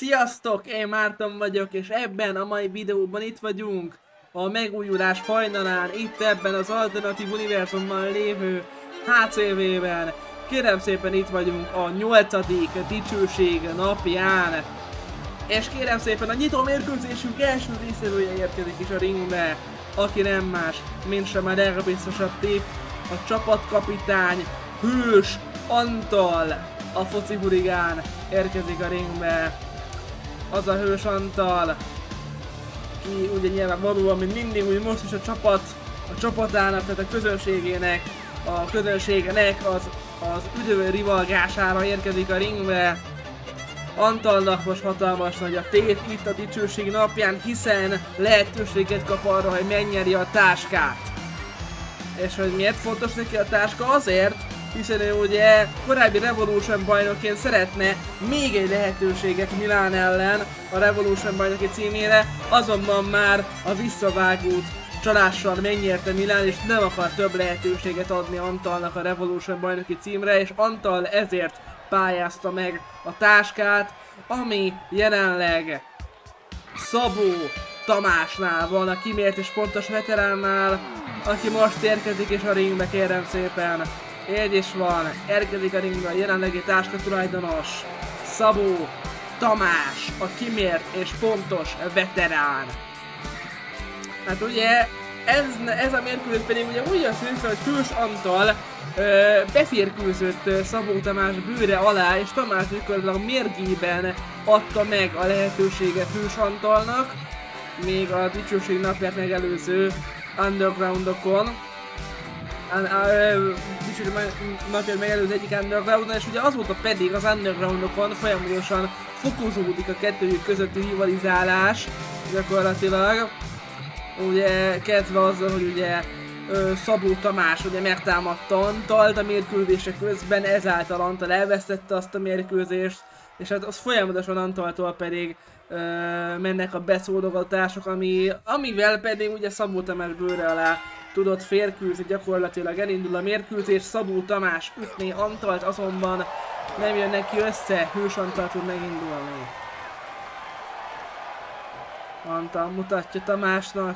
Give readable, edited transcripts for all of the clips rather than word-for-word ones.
Sziasztok! Én Márton vagyok, és ebben a mai videóban itt vagyunk a megújulás hajnalán, itt ebben az alternatív univerzumban lévő HCV-ben. Kérem szépen, itt vagyunk a 8. dicsőség napján. És kérem szépen, a nyitó mérkőzésünk első résztvevője érkezik is a ringbe, aki nem más, mint sem a legbiztosabb tipp, a csapatkapitány, hős Antal, a foci hurigán érkezik a ringbe. Az a hős Antal, ki ugye nyilvánvalóan, mint mindig, úgy most is a csapatának, tehát a közönségnek az üdvő rivalgására érkezik a ringbe. Antalnak most hatalmas nagy a tét itt a dicsőség napján, hiszen lehetőséget kap arra, hogy megnyeri a táskát. És hogy miért fontos neki a táska? Azért, hiszen ő ugye korábbi Revolution bajnokként szeretne még egy lehetőséget Milán ellen a Revolution bajnoki címére, azonban már a visszavágót csalással megnyerte Milán, és nem akar több lehetőséget adni Antalnak a Revolution bajnoki címre, és Antal ezért pályázta meg a táskát, ami jelenleg Szabó Tamásnál van, a kimért és pontos veteránnál, aki most érkezik és a ringbe, kérem szépen. Így is van, érkezik a ringbe a jelenlegi táska tulajdonos, Szabó Tamás, a kimért és pontos veterán. Hát ugye ez a mérkőzés pedig ugye úgy szűnt, hogy Hős Antal beférkőzött Szabó Tamás bőre alá, és Tamás gyakorlatilag mérgében adta meg a lehetőséget Hős Antalnak, még a dicsőség napját megelőző undergroundokon. Napját megelőző egyik undergroundon, és ugye azóta pedig az undergroundokon folyamatosan fokozódik a kettőjük közötti rivalizálás gyakorlatilag. Ugye kezdve azzal, hogy ugye Szabó Tamás ugye megtámadta Antalt a mérkőzése közben, ezáltal Antal elvesztette azt a mérkőzést, és hát az folyamatosan Antaltól pedig mennek a beszólogatások, amivel pedig ugye Szabó Tamás bőre alá tudott férkőzni, gyakorlatilag elindul a mérkőzés, Szabó Tamás ütné Antalt, azonban nem jön neki össze, Hős Antal tud megindulni. Antal mutatja Tamásnak,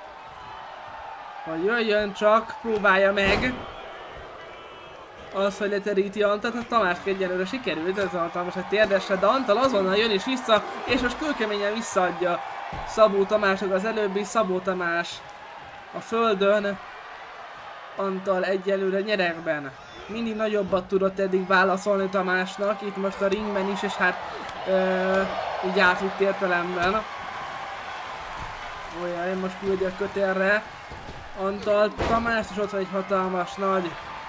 hogy jöjjön csak, próbálja meg az, hogy leteríti Antalt, hát Tamás egyelőre sikerült, ez hatalmas egy térdesre, de Antal azonnal jön is vissza, és most kőkeményen visszaadja Szabó Tamásnak az előbbi. Szabó Tamás a földön, Antal egyelőre nyeregben. Mindig nagyobbat tudott eddig válaszolni Tamásnak, itt most a ringben is, és hát így átvitt értelemben. Olyan, most küldi a kötélre Antal Tamás, és ott van egy hatalmas nagy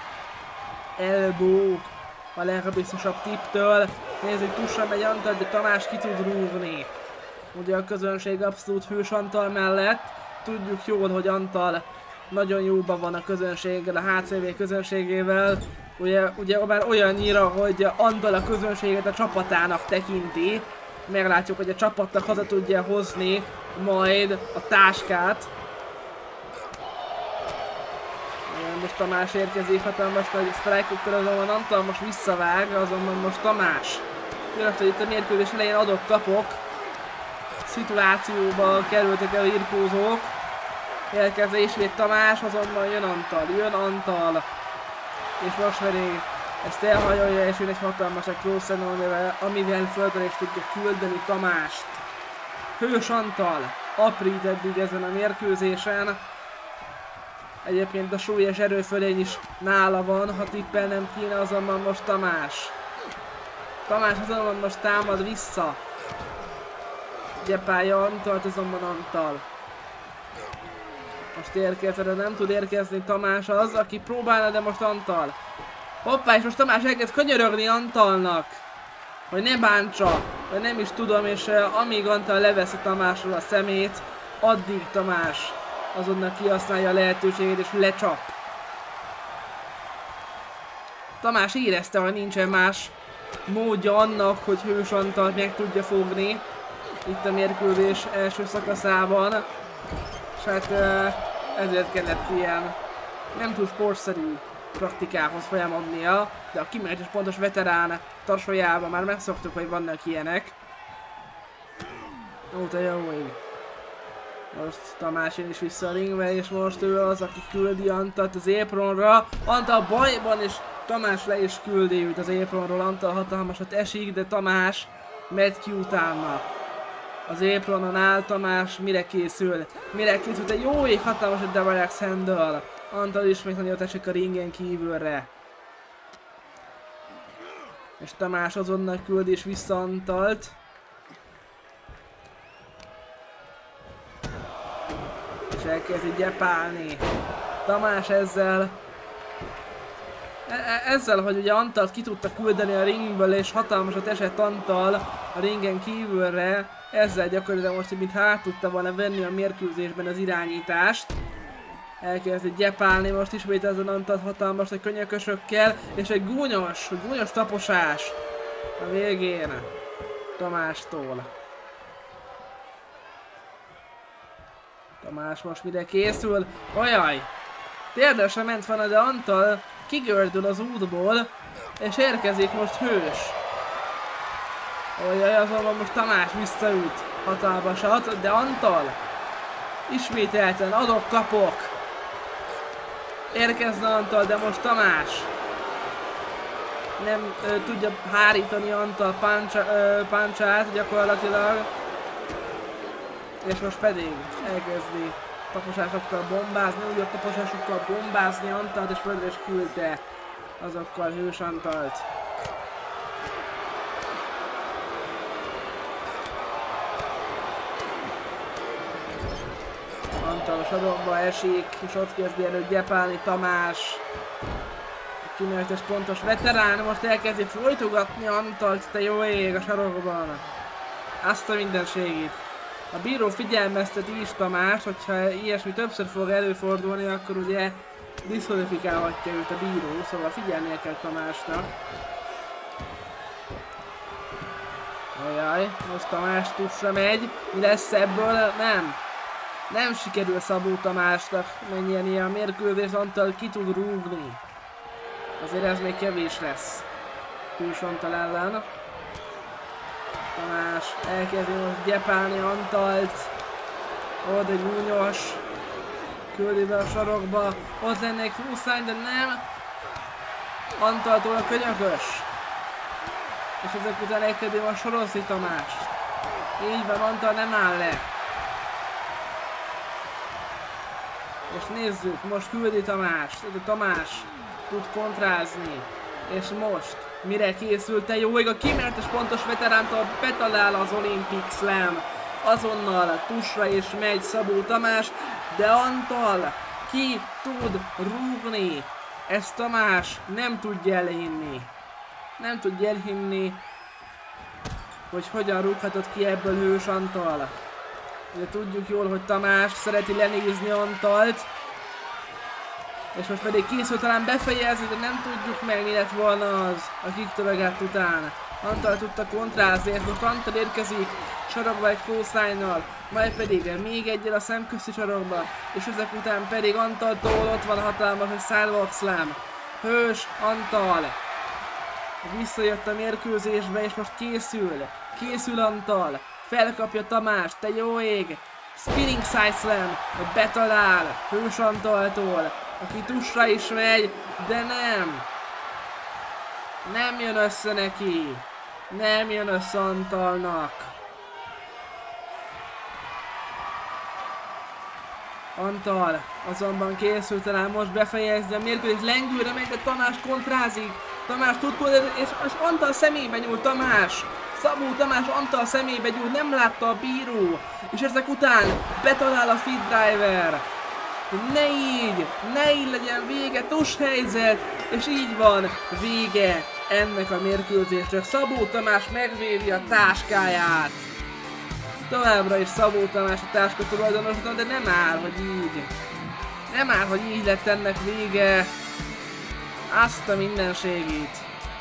elbow a legbiztosabb tipptől. Nézzük, tusra megy Antal, de Tamás ki tud rúgni. Ugye a közönség abszolút hős Antal mellett. Tudjuk jól, hogy Antal nagyon jóban van a közönséggel, a HCV közönségével. Ugye már olyannyira, hogy Antal a közönséget a csapatának tekinti. Meglátjuk, hogy a csapatnak haza tudja hozni majd a táskát. Most Tamás érkezik, hatalmas nagy strike-okkal, azonban Antal most visszavág, azonban most Tamás. Jönnek, hogy itt a mérkőzés elején adok-kapok szituációba kerültek el irkózók. Elkezdve ismét Tamás, azonban jön Antal. És most pedig ezt elhajolja, és jön egy hatalmas cross-en, amivel földre is tudja küldeni Tamást. Hős Antal aprít eddig ezen a mérkőzésen. Egyébként a súlyos erőfölény is nála van, ha tippelnem kéne, azonban most Tamás. Tamás azonban most támad vissza. Gyepálja Antalt, azonban Antal. Most érkezve, de nem tud érkezni Tamás az, aki próbálna, de most Antal. Hoppá, és most Tamás elkezd könyörögni Antalnak, hogy ne bántsa, vagy nem is tudom, és amíg Antal leveszi Tamásról a szemét, addig Tamás azonnal kihasználja a lehetőségét és lecsap. Tamás érezte, hogy nincsen más módja annak, hogy Hős Antalt meg tudja fogni itt a mérkőzés első szakaszában. És hát ezért kellett ilyen nem túl sportszerű praktikához folyamodnia, de a kimért és pontos veterán tarsójában már megszoktuk, hogy vannak ilyenek. Ó, te jó ég. Most Tamás jön is vissza a ringbe, és most ő az, aki küldi Antalt az apronra. Antal bajban, és Tamás le is küldi őt az apronról. Antal hatalmasat esik, de Tamás megy ki utána. Az apronon áll Tamás, mire készül? Mire készül? De jó ég, hatalmasat Double Axe Handle. Antal ismét nagyot esik a ringen kívülre. És Tamás azonnal küldi és vissza Antalt. És elkezdi gyepálni. Tamás ezzel, hogy ugye Antalt ki tudta küldeni a ringből, és hatalmasat esett Antal a ringen kívülre, ezzel gyakorlatilag most, mint át tudta volna venni a mérkőzésben az irányítást. Elkezdi gyepálni most ismét ezen Antalt hatalmas a könyökösökkel, és egy gúnyos taposás a végén Tamástól. Tamás most mire készül? Ajaj! Térdesre ment volna, de Antal kigördül az útból, és érkezik most Hős. Ajaj, azonban most Tamás visszaüt hatalmasat, de Antal ismételten adok-kapok. Érkezne Antal, de most Tamás nem tudja hárítani Antal punchát gyakorlatilag. És most pedig elkezdi taposásokkal bombázni, újabb taposásokkal bombázni Antalt, és földre is küldte azokkal Hős Antalt. Antal a sarokba esik, és ott kezdi előtt gyepálni Tamás. Kimenetes pontos veterán, most elkezdi folytogatni Antalt, te jó ég a sarokban. Azt a mindenségét. A bíró figyelmezteti is Tamás, hogyha ilyesmi többször fog előfordulni, akkor ugye diszkvalifikálhatja őt a bíró, szóval figyelnie kell Tamásnak. Ajaj, most Tamás tussra megy, mi lesz ebből? Nem sikerül Szabó Tamásnak mennyien a mérkőzés, Antal ki tud rúgni. Azért ez még kevés lesz Hős Antal ellen. Tamás elkezdi most gyepálni Antalt. Ó, de gúnyos. Küldi be a sarokba. Ott lenne egy húszány, de nem. Antaltól a könyökös. És ezek után elkezdi most sorozni Tamást. Így van, Antal nem áll le. És nézzük, most küldi Tamást. De Tamás tud kontrázni. És most mire készült, te jó ég, a kimenetes pontos veterántól betalál az Olympic Slam. Azonnal tusra is megy Szabó Tamás, de Antal ki tud rúgni. Ezt Tamás nem tudja elhinni. Nem tudja elhinni, hogy hogyan rúghatott ki ebből Hős Antal. Ugye tudjuk jól, hogy Tamás szereti lenézni Antalt. És most pedig készül talán befejezni, de nem tudjuk meg, mi lett volna az a kiktörögett után. Antal tudta kontrázni, és most Antal érkezik sarokba egy close-line-nal, majd pedig még egyel a szemközti sarokba, és ezek után pedig Antaltól ott van a hatalmas egy sidewalk slam. Hős Antal visszajött a mérkőzésbe, és most készül Antal, felkapja Tamás, te jó ég, spinning side slam, betalál Hős Antaltól, aki tusra is megy, de nem jön össze neki, nem jön össze Antalnak. Antal azonban készül talán most befejezni a mérkőzést, lengőre megy, de Tamás kontrázik. Tamás tud és Antal szemébe nyúl Tamás. Szabó Tamás Antal szemébe nyúl, nem látta a bíró. És ezek után betalál a feed driver. Ne így legyen vége, tus helyzet, és így van vége ennek a mérkőzésnek. Szabó Tamás megvédi a táskáját. Továbbra is Szabó Tamás a táska tulajdonosa, de nem áll, hogy így. Nem áll, hogy így lett ennek vége. Azt a mindenségét.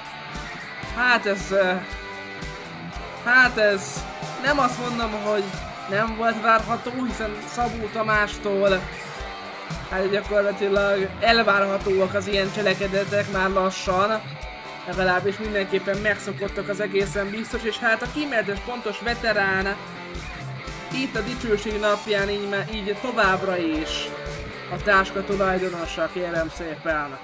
Hát ez nem azt mondom, hogy nem volt várható, hiszen Szabó Tamástól hát gyakorlatilag elvárhatóak az ilyen cselekedetek már lassan. Legalábbis mindenképpen megszokottak az egészen biztos, és hát a kimenetes pontos veterán itt a dicsőség napján így továbbra is a táska tulajdonosa, kérem szépen.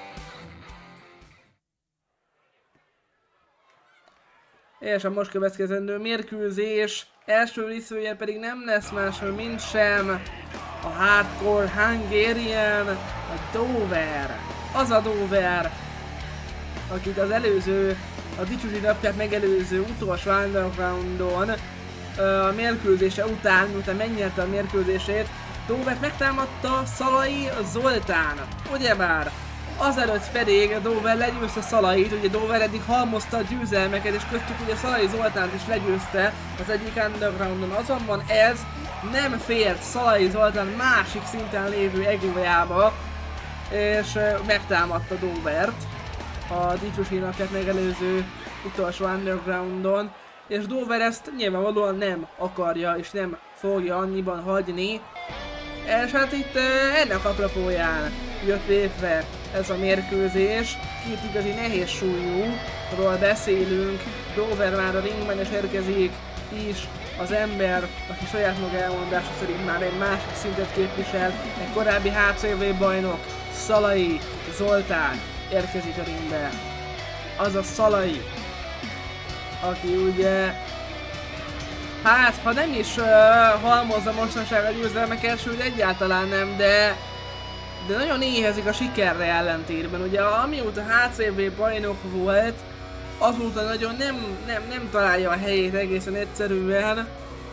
És a most következendő mérkőzés első részvője pedig nem lesz más, mint sem a Hardcore Hungarian, a Dover. Az a Dover, akit az előző, a dicsőség napját megelőző utolsó undergroundon a mérkőzése után, miután megnyerte a mérkőzését, Dovert megtámadta Szalai Zoltán. Ugyebár azelőtt pedig Dover legyőzte Szalait, ugye Dover eddig halmozta a győzelmeket, és köztük ugye Szalai Zoltánt is legyőzte az egyik undergroundon, azonban ez nem fért Szalai Zoltán másik szinten lévő egójába, és megtámadta Dovert a dicsőség napját megelőző utolsó undergroundon, és Dover ezt nyilvánvalóan nem akarja és nem fogja annyiban hagyni. És hát itt ennek apropóján jött létre ez a mérkőzés. Két igazi nehéz súlyúról beszélünk. Dover már a ringben is érkezik is az ember, aki saját maga elmondása szerint már egy másik szintet képvisel, egy korábbi HCV bajnok, Szalai Zoltán érkezik a ringbe. Az a Szalai, aki ugye, hát ha nem is halmozza mostanság a győzelmeket, sőt egyáltalán nem, de nagyon éhezik a sikerre ellentétben. Ugye amióta HCV bajnok volt, azóta nagyon nem találja a helyét egészen egyszerűen.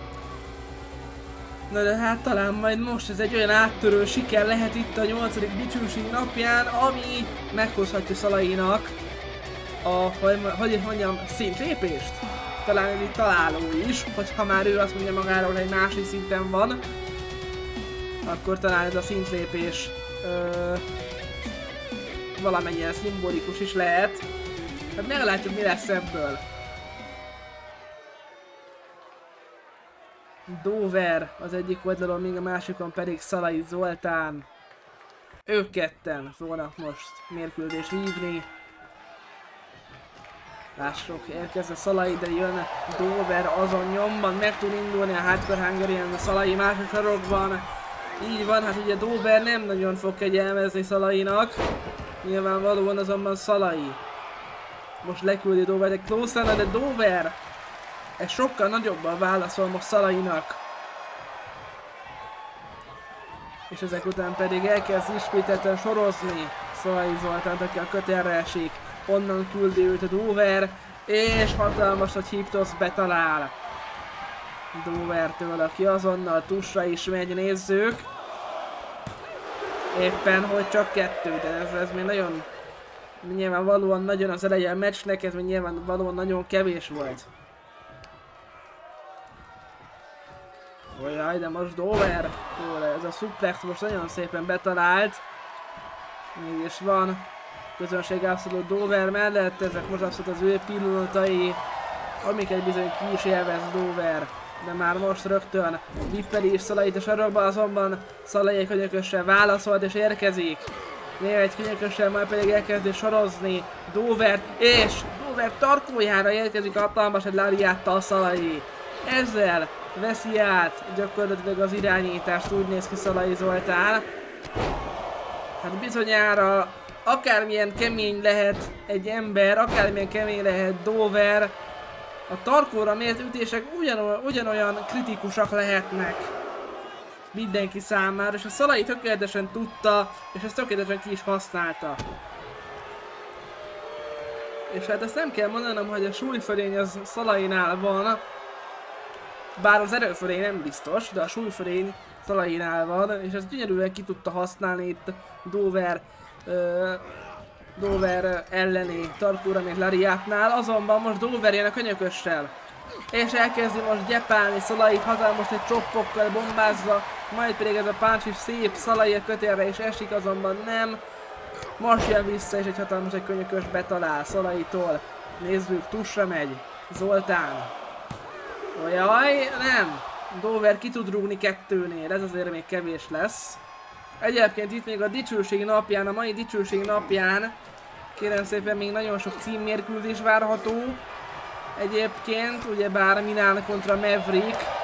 Na de hát talán majd most ez egy olyan áttörő siker lehet itt a 8. dicsőség napján, ami meghozhatja Szalainak a, hogy mondjam, szintlépést. Talán ez így találó is, hogyha már ő azt mondja magáról, hogy egy másik szinten van, akkor talán ez a szintlépés valamennyire szimbolikus is lehet. Hát meglátjuk, mi lesz ebből. Dover az egyik oldalon, míg a másikon pedig Szalai Zoltán. Ők ketten fognak most mérkőzést vívni. Lássuk, érkezve Szalai, de jön Dover azon nyomban, meg tud indulni a Hardcore Hungarian, a Szalai másik sarokban. Így van, hát ugye Dover nem nagyon fog kegyelmezni Szalainak. Nyilvánvalóan azonban Szalai most leküldi Dover egy close-en, de Dover egy sokkal nagyobban válaszol most Szalainak. És ezek után pedig elkezd ismételten sorozni Szalai Zoltánt, aki a kötélre esik. Onnan küldi őt a Dover, és hatalmas nagy hiptosz betalál Dovertől, aki azonnal tusra is megy, nézzük. Éppen, hogy csak kettő, de ez még nagyon, nyilvánvalóan nagyon az eleje a meccsnek, ez még nyilvánvalóan nagyon kevés volt. Ojjaj, de most Dover, ez a suplex most nagyon szépen betalált. Mégis van közönség abszolút Dover mellett, ezek most abszolút az ő pillanatai, amiket bizony ki is élvez Dover. De már most rögtön vippeli is Szalait a sarokba, azonban Szalai egy könyökössel válaszolt és érkezik. Még egy könyökössel, majd pedig elkezdi sorozni Dovert, és Dover tarkójára érkezik a hatalmas egy lariáttal Szalai. Ezzel veszi át gyakorlatilag az irányítást, úgy néz ki Szalai Zoltán. Hát bizonyára akármilyen kemény lehet egy ember, akármilyen kemény lehet Dover, a tarkóra mért ütések ugyanolyan kritikusak lehetnek mindenki számára, és a Szalai tökéletesen tudta, és ezt tökéletesen ki is használta. És hát ezt nem kell mondanom, hogy a súlyfölény az Szalainál van, bár az erőfölény nem biztos, de a súlyfölény Szalainál van, és ezt gyönyörűen ki tudta használni itt Dover elleni tarkóra még lariátnál, azonban most Dover jön a könyökössel. És elkezdi most gyepálni Szalait, hatalmas egy csoppokkal bombázza, majd pedig ez a punch is szép Szalai a kötélre és esik, azonban nem. Most jön vissza és egy hatalmas egy könyökös betalál Szalaitól. Nézzük, tusra megy Zoltán. Ojaj, nem! Dover ki tud rúgni kettőnél, ez azért még kevés lesz. Egyébként itt még a dicsőség napján, a mai dicsőség napján kérem szépen még nagyon sok címmérkőzés várható. Egyébként ugyebár Minán kontra Maverick,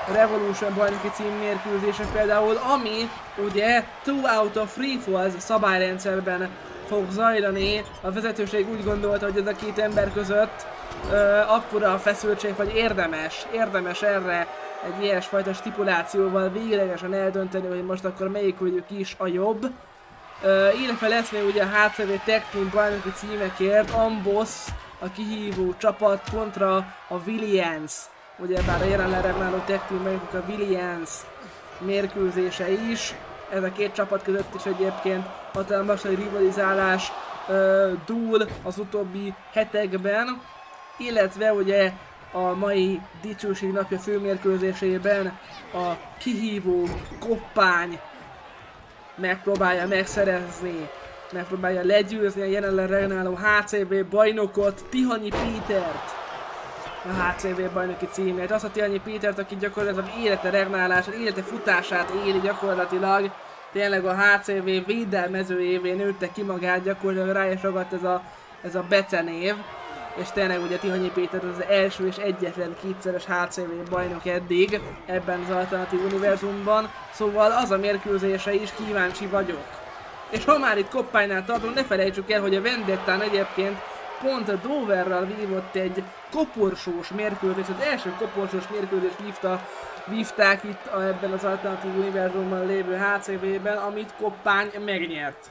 Revolution bajnoki cím mérkőzése például, ami ugye 2 out of 3 falls szabályrendszerben fog zajlani. A vezetőség úgy gondolta, hogy ez a két ember között akkora a feszültség, hogy érdemes erre egy ilyesfajta stipulációval véglegesen eldönteni, hogy most akkor melyikőjük is a jobb. Illetve lesz még ugye a HCV Tag Team bajnoki címekért Amboss, a kihívó csapat kontra a Williams. Ugyebár a jelenleg regnáló Tag Team bajnokok a Williams mérkőzése is. Ez a két csapat között is egyébként hatalmas egy rivalizálás dúl az utóbbi hetekben. Illetve ugye a mai dicsőség napja főmérkőzésében a kihívó Koppány megpróbálja megszerezni, megpróbálja legyőzni a jelenleg regnáló HCV bajnokot, Tihanyi Pétert, a HCV bajnoki címért. Azt a Tihanyi Pétert, aki gyakorlatilag az élete regnálását, élete futását éli gyakorlatilag, tényleg a HCV védelmezőjévé nőtte ki magát, gyakorlatilag rá is ragadt ez a becenév. És tényleg ugye Tihanyi Péter az első és egyetlen kétszeres HCV bajnok eddig ebben az alternatív univerzumban, szóval az a mérkőzése is kíváncsi vagyok. És ha már itt Koppánynál tartunk, ne felejtsük el, hogy a Vendettán egyébként pont Doverrel vívott egy koporsós mérkőzést, az első koporsós mérkőzést vívták itt ebben az alternatív univerzumban lévő HCV-ben, amit Koppány megnyert.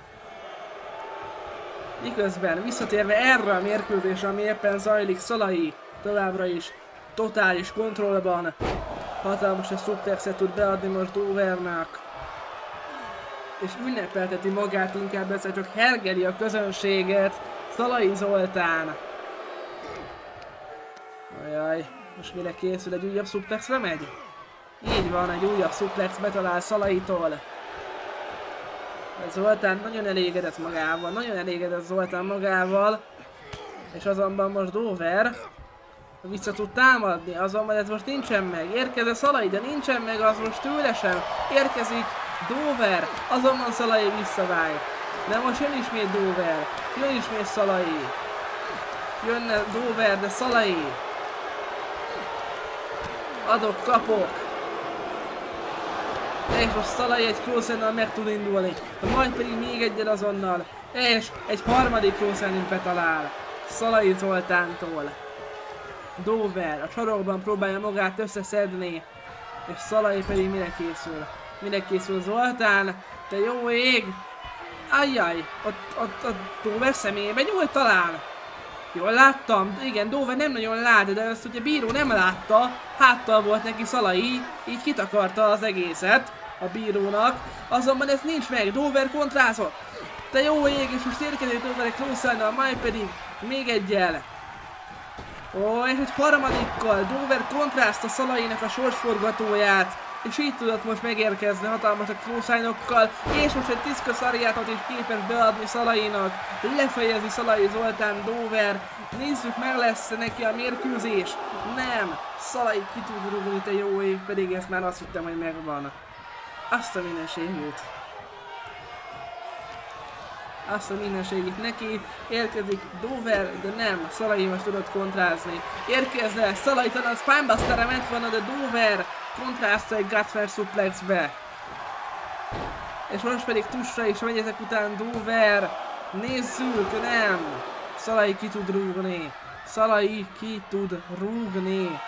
Miközben visszatérve erre a mérkőzésre, ami éppen zajlik, Szalai továbbra is totális kontrollban. Hatalmas a subtexet tud beadni most Dovernak. És ünnepelteti magát, inkább egyszer csak hergeli a közönséget. Szalai Zoltán. Ajaj, most mire készül, egy újabb suplexre megy? Így van, egy újabb suplex betalál Szalaitól. Zoltán nagyon elégedett magával, nagyon elégedett Zoltán magával, és azonban most Dover vissza tud támadni, azonban ez most nincsen meg, érkezett Szalai, de nincsen meg, az most tőle sem, érkezik Dover, azonban Szalai visszavág, de most jön ismét Dover, jön ismét Szalai, jönne Dover, de Szalai, adok, kapok. És most Szalai egy crosshandnal meg tud indulni, majd pedig még egyel azonnal, és egy harmadik crosshandit betalál Szalai Zoltántól. Dover a sarokban próbálja magát összeszedni, és Szalai pedig mire készül? Mire készül Zoltán? Te jó ég! Ajjaj, ott Dover személyében jól talál. Jól láttam, igen, Dover nem nagyon lát, de ezt ugye bíró nem látta, háttal volt neki Szalai, így kitakarta az egészet a bírónak, azonban ez nincs meg, Dover kontrázott. Te jó ég, és most érkezik Dover egy close-nal, majd pedig még egyel. Ó, és egy harmadikkal Dover kontrázta Szalainak a sorsforgatóját, és így tudott most megérkezni hatalmas a close-okkal, és most egy tiszka szariátot is képes beadni Szalainak, lefejezi Szalai Zoltán Dover, nézzük, meg lesz neki a mérkőzés, nem, Szalai ki tud rúgni, te jó ég, pedig ezt már azt hittem, hogy megvan. Azt a mindenségét. Azt a mindenségét neki, érkezik Dover, de nem, Szalai most tudott kontrázni. Érkezne, Szalai talán Spinebuster-re ment volna, de Dover kontrázta egy Gutfire suplexbe. És most pedig tusra is megy ezek után Dover. Nézzük, nem. Szalai ki tud rúgni. Szalai ki tud rúgni.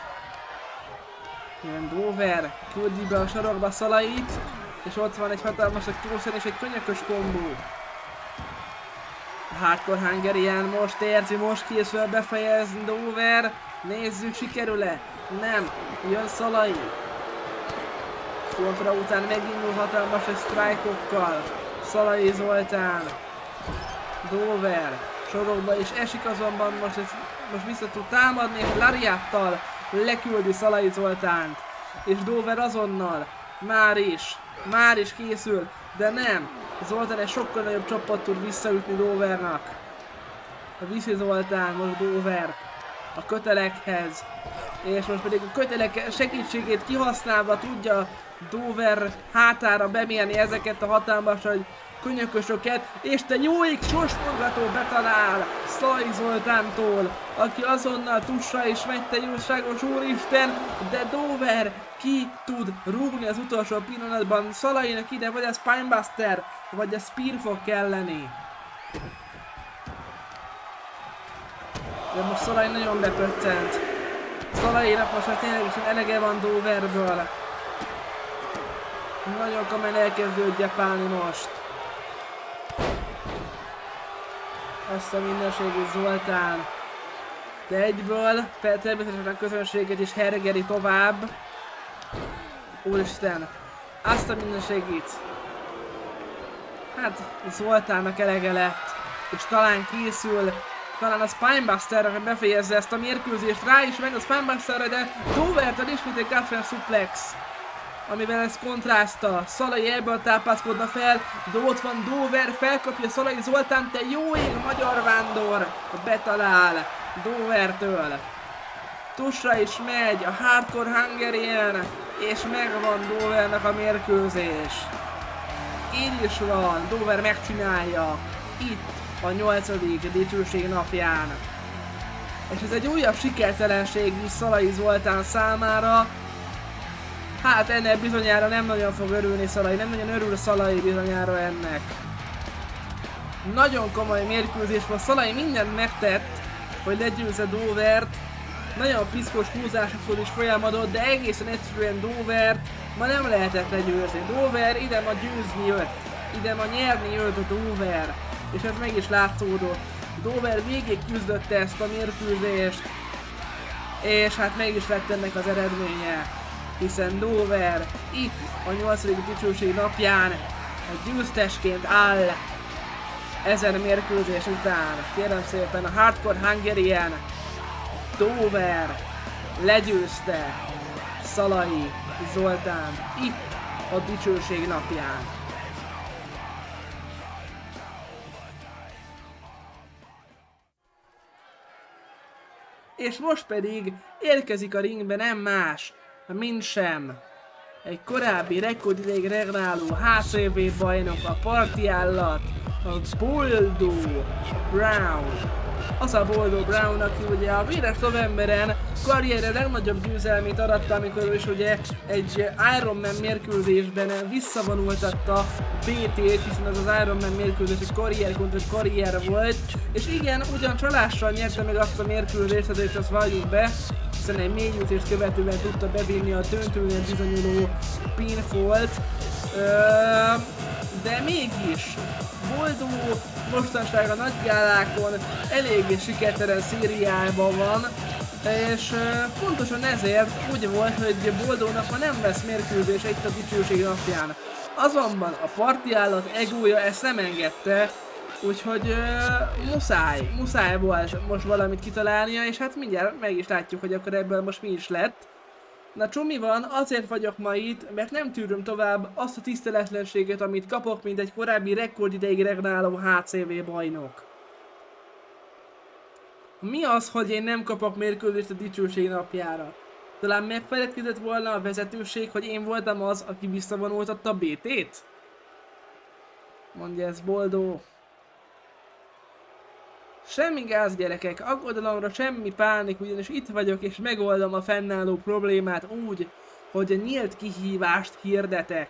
Jön Dover, küldi be a sarokba Szalait. És ott van egy hatalmas crosshair és egy könyökös kombó. A Hardcore Hungarian most érzi, most készül befejezni Dover. Nézzük, sikerül-e? Nem. Jön Szalai. Kontra után megindul hatalmas egy strike-okkal. Szalai Zoltán. Dover. Sorokba is esik, azonban most vissza tud támadni, és lariáttal leküldi Szalai Zoltánt. És Dover azonnal. Már is készül, de nem. Zoltán egy sokkal nagyobb csapat tud visszaütni Dovernak. A viszi Zoltán, most Dover a kötelekhez. És most pedig a kötelek segítségét kihasználva tudja Dover hátára bemérni ezeket a hatalmas könyökösöket, és te jó ég sorsforgató betalál Szalai Zoltántól, aki azonnal tusra is megy, te jóságos úristen, de Dover ki tud rúgni az utolsó pillanatban. Szalainak ide vagy a Spinebuster, vagy a Spear fog kelleni. De most Szalai nagyon bepöccent. Szalainak most már tényleg is elege van Doverből. Nagyon komolyan elkezdődött gyepálni most. Azt a mindenségű Zoltán. De egyből természetesen a közönséget is hergeri tovább. Úristen, azt a mindenségét. Hát Zoltánnak elege lett. És talán készül, talán a Spinebusterre befejezze ezt a mérkőzést. Rá is megy a Spinebusterre, de Dovertől ismét egy Gutfriend Suplex, amivel ez kontraszta. Szalai ebből tápászkodna fel, de ott van Dover, felkapja Szalai Zoltán, te jó ég magyar vándor, betalál Dovertől. Tusra is megy a Hardcore Hungarian, és megvan Dovernek a mérkőzés. Így is van, Dover megcsinálja, itt a 8. dicsőség napján. És ez egy újabb sikertelenség is Szalai Zoltán számára. Hát ennek bizonyára nem nagyon fog örülni Szalai, nem nagyon örül Szalai bizonyára ennek. Nagyon komoly mérkőzés volt, Szalai mindent megtett, hogy legyőzze Dovert. Nagyon piszkos húzásoktól is folyamodott, de egészen egyszerűen Dovert ma nem lehetett legyőzni. Dover ide ma győzni jött, ide ma nyerni jött a Dover, és ez meg is látszódott. Dover végig küzdötte ezt a mérkőzést, és hát meg is lett ennek az eredménye. Hiszen Dover itt a 8. dicsőség napján győztesként áll ezen mérkőzés után. Kérem szépen, a Hardcore Hungarian Dover legyőzte Szalai Zoltán itt a dicsőség napján. És most pedig érkezik a ringbe nem más, mint sem egy korábbi rekordideig regnáló HCV bajnok, a parti állat, a Boldo Brown. Az a Boldo Brown, aki ugye a véres novemberen karrierre legnagyobb győzelmét aratta, amikor is ugye egy Ironman mérkőzésben visszavonultatta BT-t, hiszen az az Ironman mérkőzés egy karrier kontra karrier volt. És igen, ugyan csalással nyerte meg azt a mérkőzést, azért azt valljuk be, hiszen egy mélyütést követően tudta bevinni a döntően bizonyuló pinfallt. De mégis Boldo mostanság a nagygálákon eléggé sikertelen szériában van, és pontosan ezért úgy volt, hogy Boldónak ma nem lesz mérkőzés itt a dicsőség napján. Azonban a parti állat egója ezt nem engedte, úgyhogy muszáj volt most valamit kitalálnia, és hát mindjárt meg is látjuk, hogy akkor ebből most mi is lett. Na csumi van, azért vagyok ma itt, mert nem tűröm tovább azt a tiszteletlenséget, amit kapok, mint egy korábbi rekordideig regnáló HCV bajnok. Mi az, hogy én nem kapok mérkőzést a dicsőség napjára? Talán megfeledkezett volna a vezetőség, hogy én voltam az, aki visszavonultatta a BT-t? Mondja ez Boldo. Semmi gáz gyerekek, aggodalomra semmi pánik, ugyanis itt vagyok és megoldom a fennálló problémát úgy, hogy a nyílt kihívást hirdetek.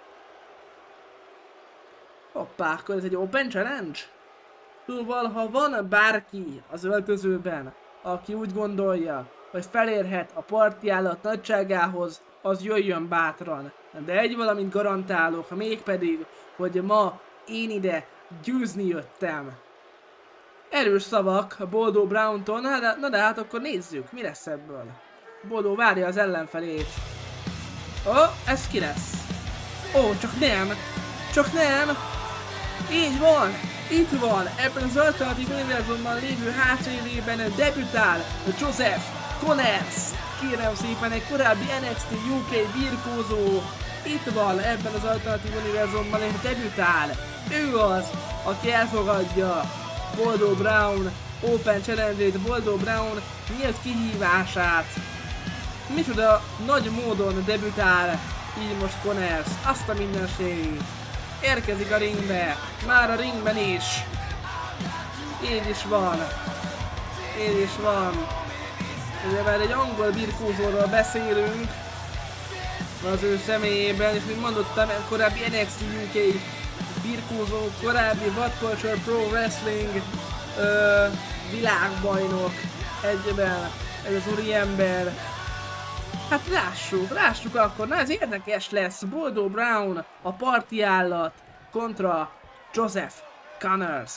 Hoppá, akkor ez egy Open Challenge? Szóval, ha van bárki az öltözőben, aki úgy gondolja, hogy felérhet a parti állat nagyságához, az jöjjön bátran. De egy valamit garantálok, mégpedig, hogy ma én ide győzni jöttem. Erős szavak a Boldo Brown-tól, na de hát akkor nézzük, mi lesz ebből. Boldo várja az ellenfelét. Ez ki lesz? Csak nem! Így van! Itt van! Ebben az alternatív univerzumban lévő HCV-ben debütál Joseph Connors. Kérem szépen, egy korábbi NXT UK birkózó. Itt van ebben az alternatív univerzumban és debütál. Ő az, aki elfogadja Boldo Brown Open Challenge-ét, Boldo Brown nyílt kihívását. Micsoda nagy módon debütál így most Connors, azt a mindenségét. Érkezik a ringbe, már a ringben is. Így is van. Így is van. Ugye már egy angol birkózóról beszélünk az ő személyében, és mint mondottam, korábbi NXT UK birkózó, korábbi What Culture Pro Wrestling világbajnok egyben, ez az úriember. Hát lássuk akkor, na ez érdekes lesz, Boldog Brown, a parti állat kontra Joseph Connors.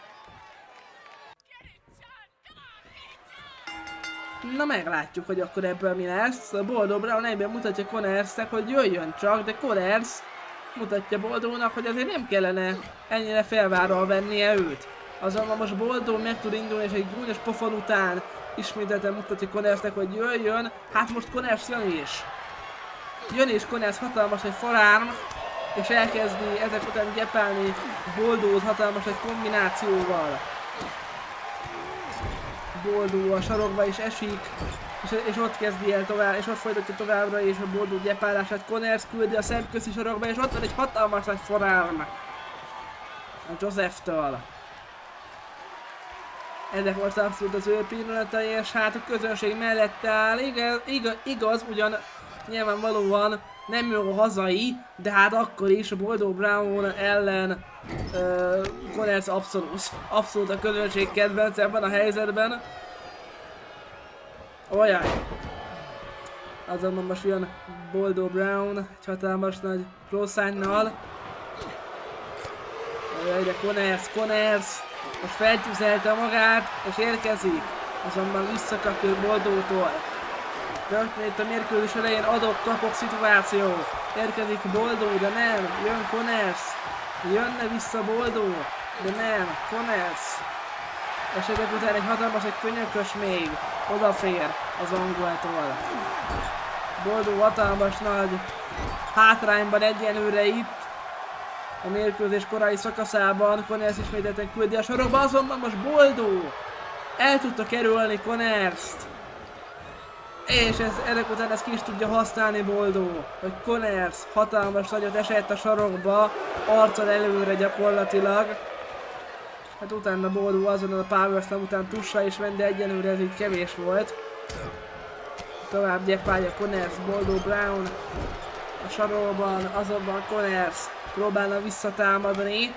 Na meglátjuk, hogy akkor ebből mi lesz. A Boldog Brown egyben mutatja Connorsnek, hogy jöjjön csak, de Connors mutatja Boldognak, hogy azért nem kellene ennyire felvárral vennie őt. Azonban most Boldog meg tud indulni, és egy gúnyos pofon után ismételten mutatja Connorsnek, hogy jöjjön. Hát most Connors jön is. Jön is Connors hatalmas egy forearm, és elkezdi ezek után gyepálni Boldogot hatalmas egy kombinációval. Boldog a sarokba is esik, és ott kezdi el tovább, és ott folytatja továbbra is a Boldog gyepálását. Connors küldi a szemközi sarokba, és ott van egy hatalmas nagy forearm a Joseph-től. Ezek most abszolút az ő pillanatai, és hát a közönség mellett áll. Igaz, ugyan nyilvánvalóan nem jó hazai, de hát akkor is a Boldog Brown ellen Connors abszolút a közönség kedvenc ebben a helyzetben. Ojjaj! Azonban most jön Boldog Brown egy hatalmas nagy crossánnal. Ojjaj, de Connors most feltűzelte magát, és érkezik. Azonban visszakapja Boldogtól. Rögtön itt a mérkőzés elején adok-kapok szituáció. Érkezik Boldog, de nem. Jön Connors. Jönne vissza Boldog, de nem. Connors. És ezek után egy hatalmas, egy könyökös még. Odafér az angoltól. Boldog hatalmas nagy hátrányban egyenlőre itt. A mérkőzés korai szakaszában Connors ismételten küldi a sorokba, azonban most Boldog el tudta kerülni Connors-t. És ezek után ezt ki is tudja használni Boldog, hogy Connors hatalmas nagyot esett a sarokba, arccal előre gyakorlatilag. Hát utána Boldog azonnal a powerslam után tussra is ment, de egyenlőre ez így kevés volt. Tovább gyepálja Connors, Boldog Brown a sarokban, azonban Connors próbálna visszatámadni.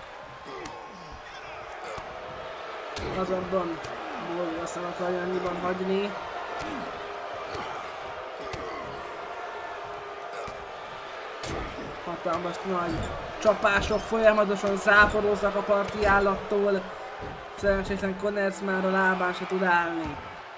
Azonban Boldog azt nem akarja annyiban hagyni. Hatalmas nagy csapások folyamatosan záporoznak a parti állattól. Szerencsétlen Connors már a lábán se tud állni.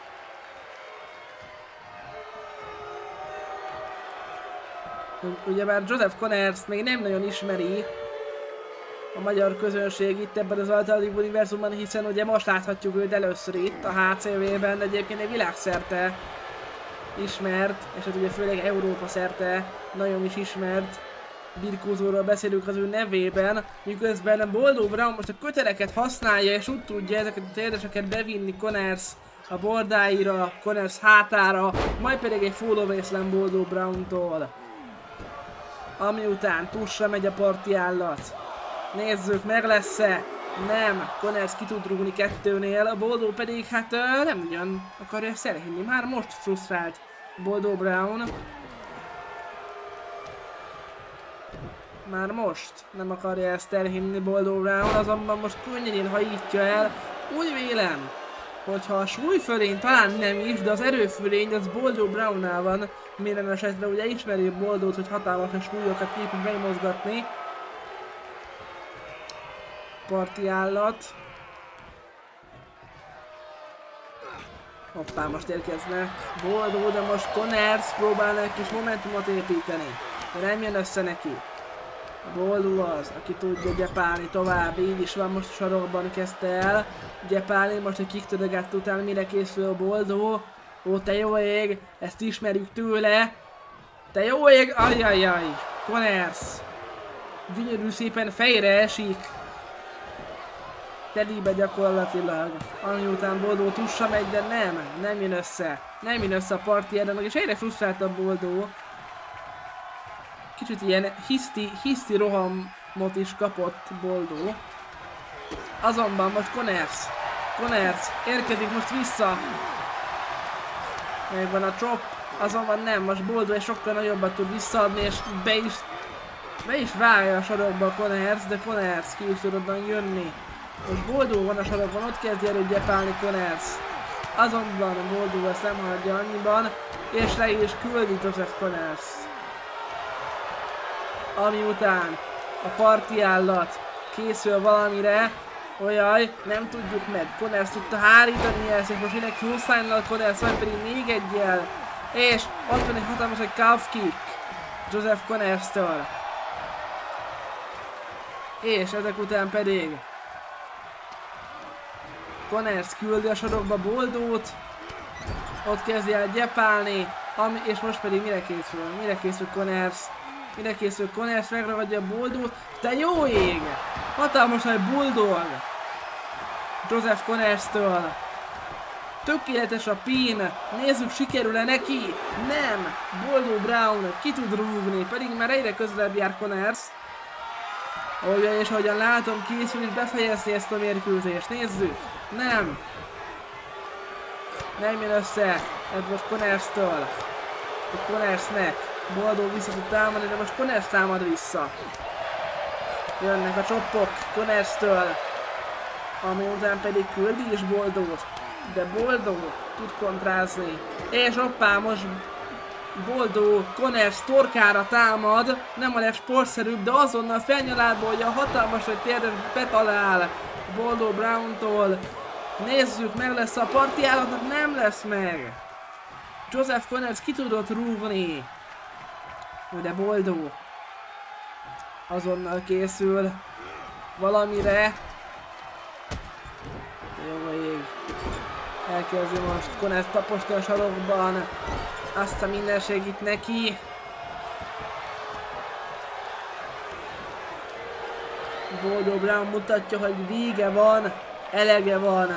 Ugyebár Joseph Connors még nem nagyon ismeri a magyar közönség itt ebben az alternatív univerzumban, hiszen ugye most láthatjuk őt először itt a HCV-ben, de egyébként egy világszerte ismert, és hát ugye főleg Európa szerte nagyon is ismert birkózóról beszélünk az ő nevében, miközben Boldog Brown most a köteleket használja, és úgy tudja ezeket a térdeseket bevinni Connors a bordáira, Connors hátára, majd pedig egy follow slam Boldog Brown-tól. Ami után tussra megy a parti állat. Nézzük, meg lesz-e? Nem, Connors ki tud rúgni kettőnél, a Boldog pedig hát nem ugyan akarja ezt elhinni. Már most frusztrált Boldog Brown. Már most nem akarja ezt elhinni Boldog Brown, azonban most könnyedén hajítja el. Úgy vélem, hogyha a súlyfölény talán nem is, de az erőfölény az Boldog Brownnál van. Minden esetre ugye ismeri Boldogot, hogy hatalmas súlyokat képes megmozgatni. Parti állat. Hoppá, most érkezne Boldog, de most Connors próbálna egy kis momentumot építeni. De nem jön össze neki. A Boldog az, aki tudja gyepálni tovább, így is van, most a sarokban kezdte el gyepálni, most egy kick to the gut után mire készül a Boldog. Ó, te jó ég, ezt ismerjük tőle. Te jó ég, ajjajjaj, Connors. Gyönyörű szépen fejre esik. telibe gyakorlatilag, ami után Boldó tussa megy, de nem jön össze. Nem jön össze a parti ellenek, és egyre frusztráltabb Boldó. Kicsit ilyen hiszti rohamot is kapott Boldó. Azonban most Koners érkezik most vissza. Megvan a chop, azonban nem, most Boldó és sokkal nagyobbat tud visszaadni, és be is várja a sarokba a Koners, de Koners ki is tud onnan jönni. Most Boldó van a sarokban, ott kezdi előgyepálni Koners. Azonban a Boldó ezt nem hagyja annyiban, és le is küldi Joseph Koners. Ami után a parti állat készül valamire. Ojaj, nem tudjuk meg. Koners tudta hárítani ezt, és most mindenki húszánynal Koners, vagy pedig még egyel. És ott van egy hatalmas egy calf kick Joseph Koners-től. És ezek után pedig Koners küldi a sorokba Boldót. Ott kezdi el gyepálni. És most pedig mire készül? Mire készül Koners? Mire készül Koners? Megragadja a Boldót. De jó ég! Hatalmas nagy bulldog Joseph Koners-től. Tökéletes a pin. Nézzük, sikerül-e neki? Nem! Boldó Brown ki tud rúgni, pedig már egyre közelebb jár Koners. Olyan, és ahogyan látom, készül is befejezni ezt a mérkőzést. Nézzük! Nem! Nem jön össze. Ez most Koners-től. Konersnek. Boldó vissza tud támadni, de most Koners támad vissza. Jönnek a csoppok Koners-től. Ami után pedig küldi is Boldót. De Boldó tud kontrázni. És hoppá, most Boldó Koners torkára támad. Nem a legsportszerűbb, de azonnal felnyalábolja a hatalmas, hogy térdes betalál Boldó Brown-tól. Nézzük, meg lesz a parti állatnak, nem lesz meg. Joseph Koners ki tudott rúgni. De Boldó azonnal készül valamire. Jó ég. Elkezdi most Koners taposni a sarokban. Azt a minden segít neki. Boldó Brown mutatja, hogy vége van, elege van.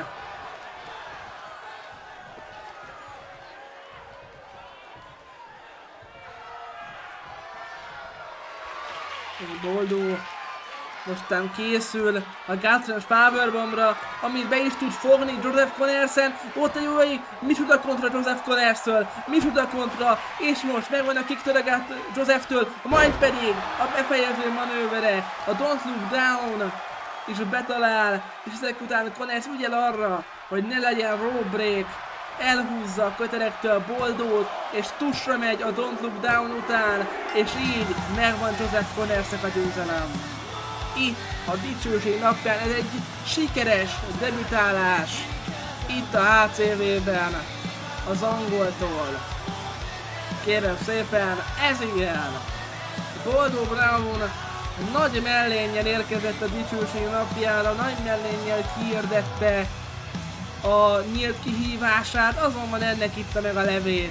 Boldó mostan készül a Gutsrunch Powerbombra, amit be is tud fogni Joseph Konersen. Ott a jó ég, micsoda kontra Joseph Koners-től, micsoda kontra, és most megvan a kick-től Joseph-től, majd pedig a befejező manővere, a Don't Look Down, és betalál, és ezek után Koners ügyel arra, hogy ne legyen rope break, elhúzza a köterektől Boldót, és tussra megy a Don't Look Down után, és így megvan Joseph Konersnek a győzelem. Itt a dicsőség napján ez egy sikeres debütálás. Itt a HCV-ben az angoltól. Kérem szépen, ez igen! Boldó Brown nagy mellénnyel érkezett a dicsőség napjára, nagy mellénnyel kihirdette a nyílt kihívását, azonban ennek itta meg a levét.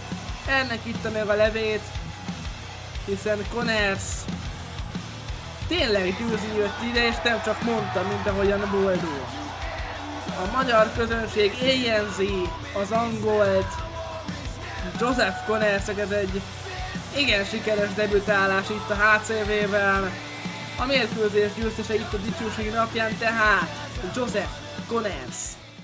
Hiszen Koners tényleg győzni jött ide, és nem csak mondta, mint ahogyan a Boldó. A magyar közönség éjjenzi az angolt. Joseph Konersnek ez egy igen sikeres debütálás itt a HCV-ben. A mérkőzés győztese itt a dicsőség napján, tehát Joseph Koners.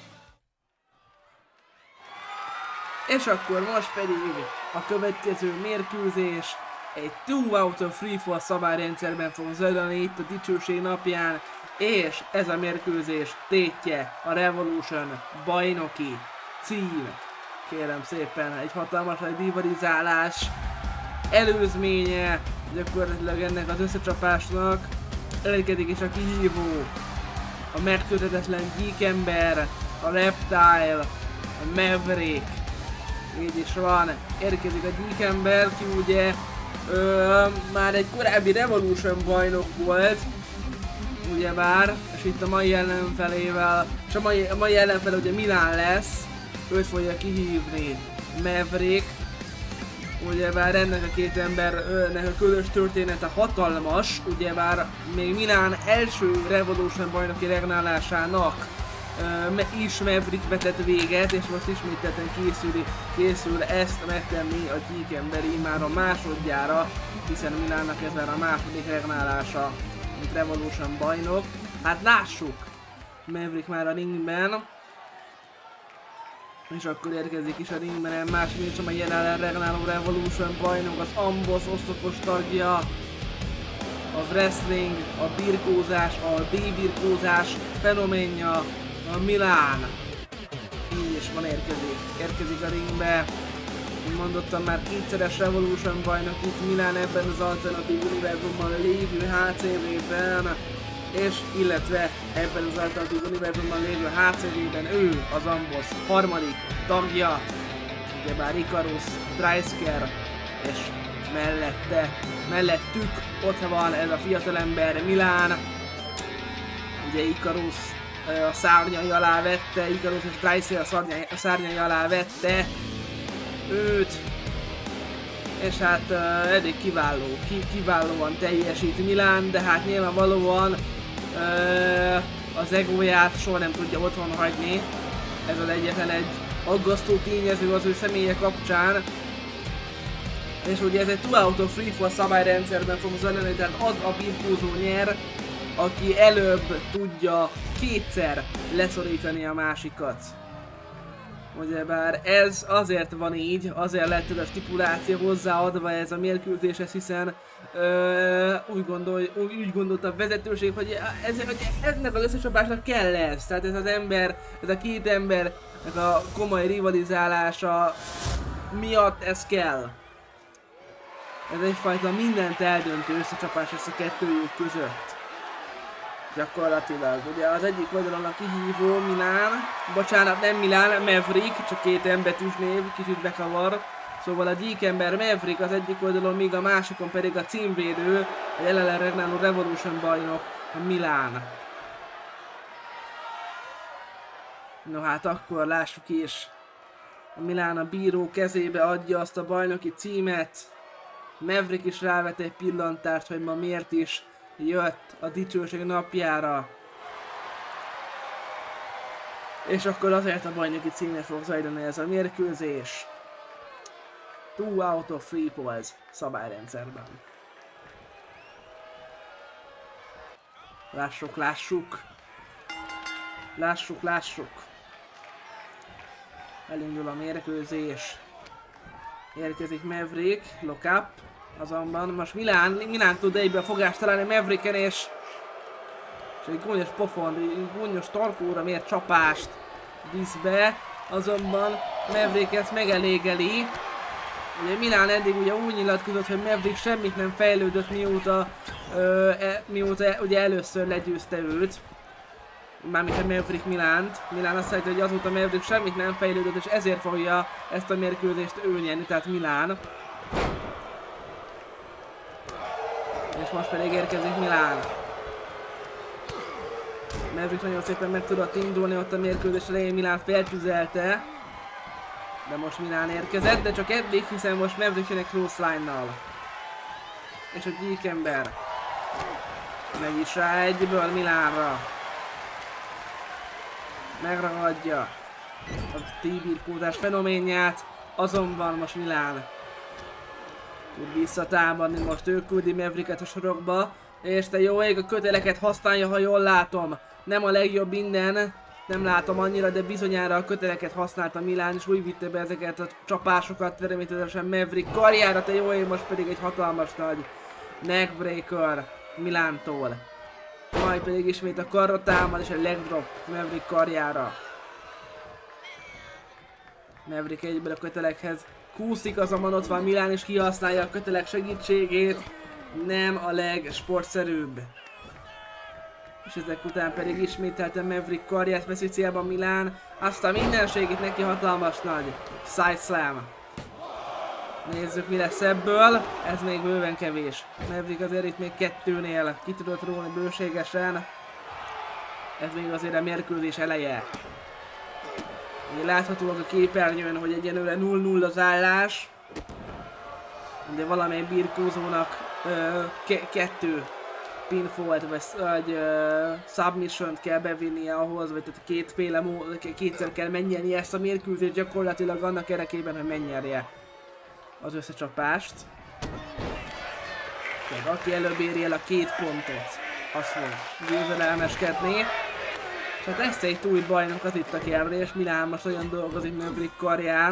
És akkor most pedig a következő mérkőzés egy 2 out of 3 fall szabályrendszerben fog zajlani itt a dicsőség napján, és ez a mérkőzés tétje a Revolution bajnoki cím. Kérem szépen, egy hatalmas nagy rivalizálás előzménye gyakorlatilag ennek az összecsapásnak. Elérkezik is a kihívó, a megtörhetetlen Geekember, a Reptile, a Maverick. Így is van, érkezik a Geekember, ki ugye már egy korábbi Revolution bajnok volt, ugyebár, és itt a mai ellenfelével, és a mai ellenfele ugye Milán lesz, őt fogja kihívni Maverick, Ugyebár ennek a két embernek a közös története hatalmas, ugyebár még Milán első Revolution bajnoki regnálásának is Maverick vetett véget, és most ismételten készül ezt megtenni a Gyík emberi már a másodjára, hiszen Milánnak ez már a második regnálása, mint Revolution bajnok. Hát lássuk Maverick már a ringben, és akkor érkezik is a ringben más, mint sem a jelenleg regnáló Revolution bajnok, az Amboss oszlopos tagja, a wrestling, a birkózás, a D-birkózás fenoménja, a Milán. Így is van, érkezik a ringbe. Mint mondottam, már kétszeres Revolution bajnok itt Milán ebben az alternatív univerzumban lévő HCV-ben, és illetve ebben az alternatív univerzumban lévő HCV-ben ő az Amboss harmadik tagja, ugyebár Icarus, Dreisker, és mellettük ott van ez a fiatalember Milán. Ugye Icarus a szárnyai alá vette, Icarus és Dreisker a szárnyai alá vette őt, és hát eddig kiválóan teljesít Milán, de hát nyilvánvalóan az egóját soha nem tudja otthon hagyni. Ez az egyetlen egy aggasztó tényező az ő személye kapcsán. És ugye ez egy 2 out of 3 fall szabályrendszerben fog zajlani, tehát az a birkózó nyer, aki előbb tudja kétszer leszorítani a másikat. Ugyebár ez azért van így, azért lett ez a stipuláció hozzáadva ez a mérkőzéshez, hiszen úgy gondolta a vezetőség, hogy ennek az összecsapásnak kell ez. Tehát ez az ember, ez a két embernek a komoly rivalizálása miatt ez kell. Ez egyfajta mindent eldöntő összecsapás lesz a kettőjük között. Gyakorlatilag. Ugye az egyik oldalon a kihívó Milán, bocsánat, nem Milán, Maverick, csak két embetűs név, kicsit bekavar. Szóval a gyík ember Maverick az egyik oldalon, míg a másikon pedig a címvédő, a jelenleg regnáló Revolution bajnok, a Milán. No hát akkor lássuk is. A Milán a bíró kezébe adja azt a bajnoki címet. Maverick is rávet egy pillantást, hogy ma miért is jött a dicsőség napjára. És akkor azért a bajnoki címre fog zajlani ez a mérkőzés. 2 out of 3 falls szabályrendszerben. Lássuk. Elindul a mérkőzés. Érkezik Maverick, lock up. Azonban most Milán tud egyben fogást találni Mavericken, és egy gúnyos pofon, egy gúnyos tarkóra mért csapást visz be, azonban Maverick ezt megelégeli. Ugye Milán eddig ugye úgy nyilatkozott, hogy Maverick semmit nem fejlődött, mióta ugye először legyőzte őt. Mármint a Maverick Milánt. Milán azt mondja, hogy azóta Maverick semmit nem fejlődött, és ezért fogja ezt a mérkőzést ő nyerni, tehát Milán. És most pedig érkezik Milán. Maverick nagyon szépen meg tudott indulni ott a mérkőzés elején, Milán feltüzelte. De most Milán érkezett, de csak eddig, hiszen most Maverick jön egy crossline-nal. És a gyík ember megy is rá egyből Milánra. Megragadja a T-birkózás fenoménját, azonban most Milán tud visszatámadni, most ő küldi Mavericket a sorokba, és te jó ég, a köteleket használja, ha jól látom. Nem a legjobb innen, nem látom annyira, de bizonyára a köteleket használta Milán, és úgy vitte be ezeket a csapásokat, természetesen Maverick karjára, te jó ég, most pedig egy hatalmas nagy neckbreaker Milántól. Majd pedig ismét a karra támad, és egy leg drop Maverick karjára. Maverick egyből a kötelekhez kúszik, azonban ott van Milán, és kihasználja a kötelek segítségét. Nem a legsportszerűbb. És ezek után pedig ismételten Maverick karját veszi célba Milán. Aztán mindenségét neki hatalmas nagy side slam. Nézzük, mi lesz ebből. Ez még bőven kevés. Maverick azért itt még 2-nél ki tudott rólni bőségesen. Ez még azért a mérkőzés eleje. Ugye láthatóak a képernyőn, hogy egyenlőre 0-0 az állás. ugye valamely birkózónak 2 pinfallt vagy submission-t kell bevinnie ahhoz, vagy tehát kétszer kell megnyerni ezt a mérkőzést gyakorlatilag annak érdekében, hogy megnyerje az összecsapást. Tehát aki előbb éri el a 2 pontot, az fog győzedelmeskedni. Tehát ezt egy új bajnok, az itt a kérdés. Milán most olyan dolgozik Maverick karján.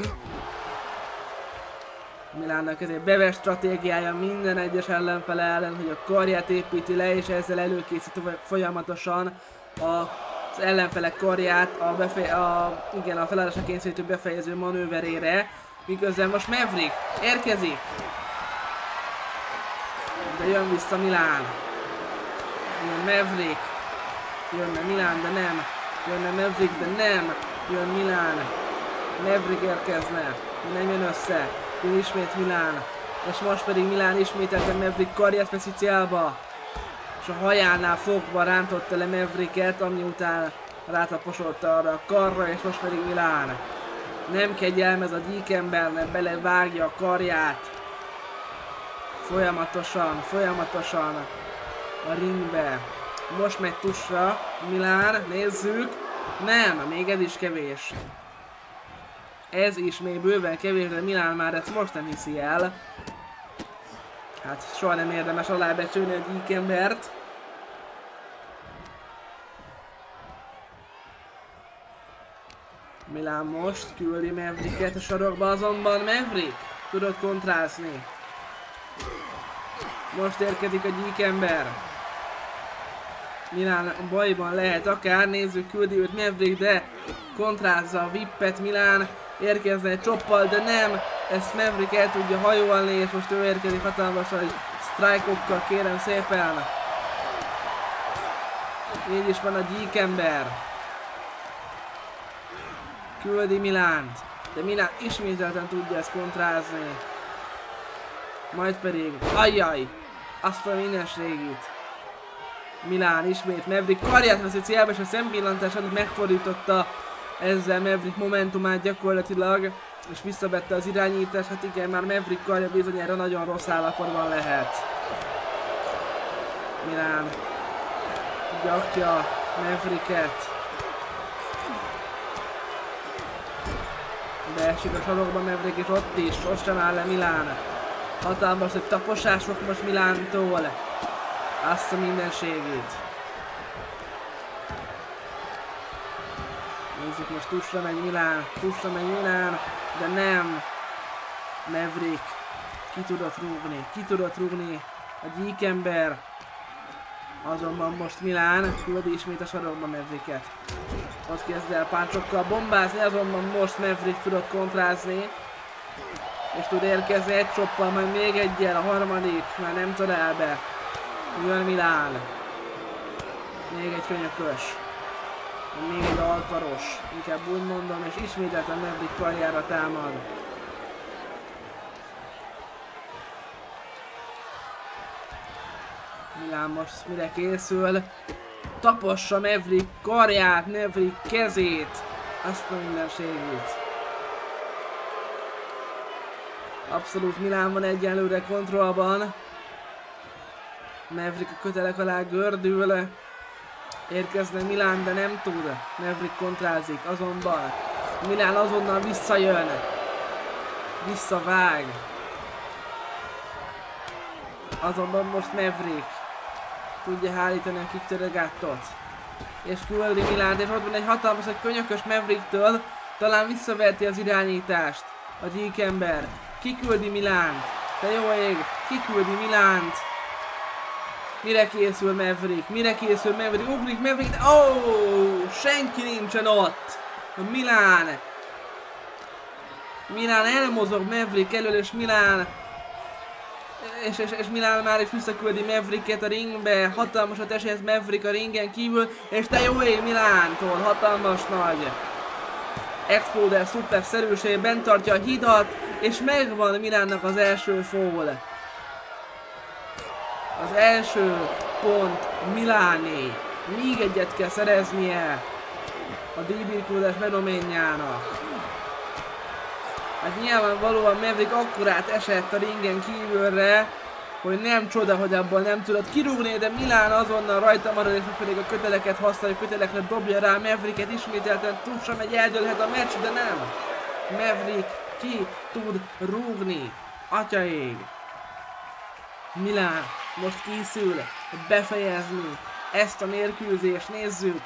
Milánnak ezért beves stratégiája minden egyes ellenfele ellen, hogy a karját építi le, és ezzel előkészíti folyamatosan az ellenfelek karját a felállásra kényszerítő befejező manőverére. Miközben most Maverick érkezik. De jön vissza Milán. Jön Maverick. Jönne Milán, de nem. Jönne Maverick, de nem. Jön Milán. Maverick érkezne. Nem jön össze. Jön ismét Milán. És most pedig Milán ismételten Maverick karját veszi célba. És a hajánál fogva rántotta le Mavericket, ami után rátaposolta arra a karra, és most pedig Milán. Nem kegyelmez a gyíkembernek, belevágja a karját. Folyamatosan a ringbe. Most megy tusra Milán, nézzük. Nem, még ez is kevés. Ez is még bőven kevés, de Milán már ezt most nem hiszi el. Hát soha nem érdemes alábecsülni a gyíkembert. Milán most küldi Mavericket a sarokba, azonban Maverick tudod kontrázni. Most érkezik a gyíkember. Milán bajban lehet akár, nézzük, küldi őt Maverick, de kontrázza a vippet Milán. Érkezne egy csoppal, de nem. Ezt Maverick el tudja hajolni, és most ő érkezik hatalmasan, hogy strike-okkal, kérem szépen. Így is van a gyíkember. Küldi Milánt, de Milán ismételten tudja ezt kontrázni. Majd pedig, ajjaj, azt a mindenségit. Milán ismét Maverick karját veszi célba, és a szempillantás előtt megfordította ezzel Maverick momentumát gyakorlatilag, és visszavette az irányítást. Hát igen, már Maverick karja bizonyára nagyon rossz állapotban lehet. Milán gyakja Mavericket. Beesik a sarokba Maverick, és ott sem áll le Milán. Hatalmas, hogy taposások most Milántól. Azt a mindenségét. Nézzük, most tusra megy Milán, de nem. Maverick ki tudott rúgni a gyíkember. Azonban most Milán küldi ismét a sarokba Mavericket. Ott kezd el páncsokkal bombázni, azonban most Maverick tudott kontrázni. És tud érkezni egy csoppal, majd még egyel, a harmadik, már nem talál be. Jön Milán. Még egy könyökös. Még egy alkaros, inkább úgy mondom, és ismételten Maverick karjára támad. Milán most mire készül? Tapossa Maverick karját, Maverick kezét, azt a mindenségét. Abszolút Milán van egyenlőre kontrollban. Maverick a kötelek alá gördül. Érkezne Milán, de nem tud. Maverick kontrázik, azonban Milán azonnal visszajön. Visszavág. Azonban most Maverick tudja hárítani a kick to the gut-ot. És küldi Milánt, és ott van egy hatalmas, egy könyökös Mavericktől. Talán visszaverti az irányítást a gyíkember. Kiküldi Milánt. De jó ég, kiküldi Milánt. Mire készül Maverick? Ugrik Maverick, de senki nincsen ott! Milán elmozog Maverick elől, és Milán... És Milán már is visszaküldi Mavericket a ringbe, hatalmasat esélyez Maverick a ringen kívül, és te jó ég Milántól, hatalmas nagy Exploder szuper szerűség, bent tartja a hidat, és megvan Milánnak az első fall. Az első pont Miláné. Még egyet kell szereznie a D-birkózás fenoménjának. Hát nyilvánvalóan Maverick akkorát esett a ringen kívülre, hogy nem csoda, hogy abból nem tudott kirúgni, de Milán azonnal rajta marad, és pedig a köteleket használja, kötelekre dobja rá Mavericket, ismételten túlsra megy, eldőlhet a meccs, de nem. Maverick ki tud rúgni. Atyaég. Milán most készül befejezni ezt a mérkőzést, nézzük.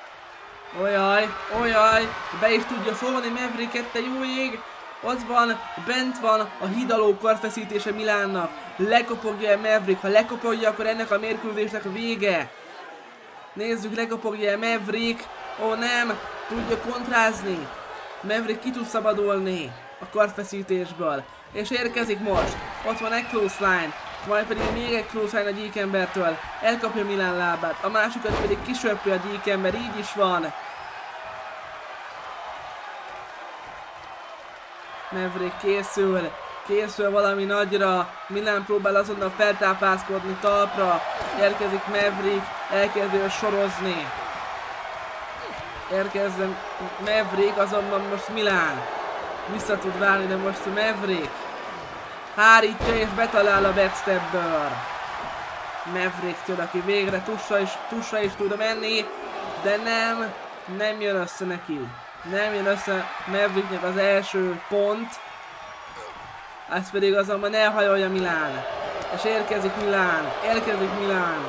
Ojaj, be is tudja fogni Mavericket, te jó ég. Ott van, bent van a hidaló karfeszítése Milánnak. Lekopogja Maverick, ha lekopogja, akkor ennek a mérkőzésnek a vége. Nézzük, lekopogja Maverick. Ó nem, tudja kontrázni. Maverick ki tud szabadulni a karfeszítésből. És érkezik most. Ott van egy close line. Majd pedig még egy close line a Gyíkembertől. Elkapja Milán lábát. A másikat pedig kisöpri a Gyíkember. Így is van. Maverick készül valami nagyra. Milán próbál azonnal feltápászkodni talpra. Érkezik Maverick. Elkezdi sorozni. Érkezzen Maverick, azonban most Milán vissza tud válni, de most Maverick hárítja és betalál a backstepből. Maverick-től, aki végre tussra is tud menni, de nem jön össze neki. Nem jön össze Mavericknek az első pont. Ez pedig azonban elhajolja Milán. És érkezik Milán.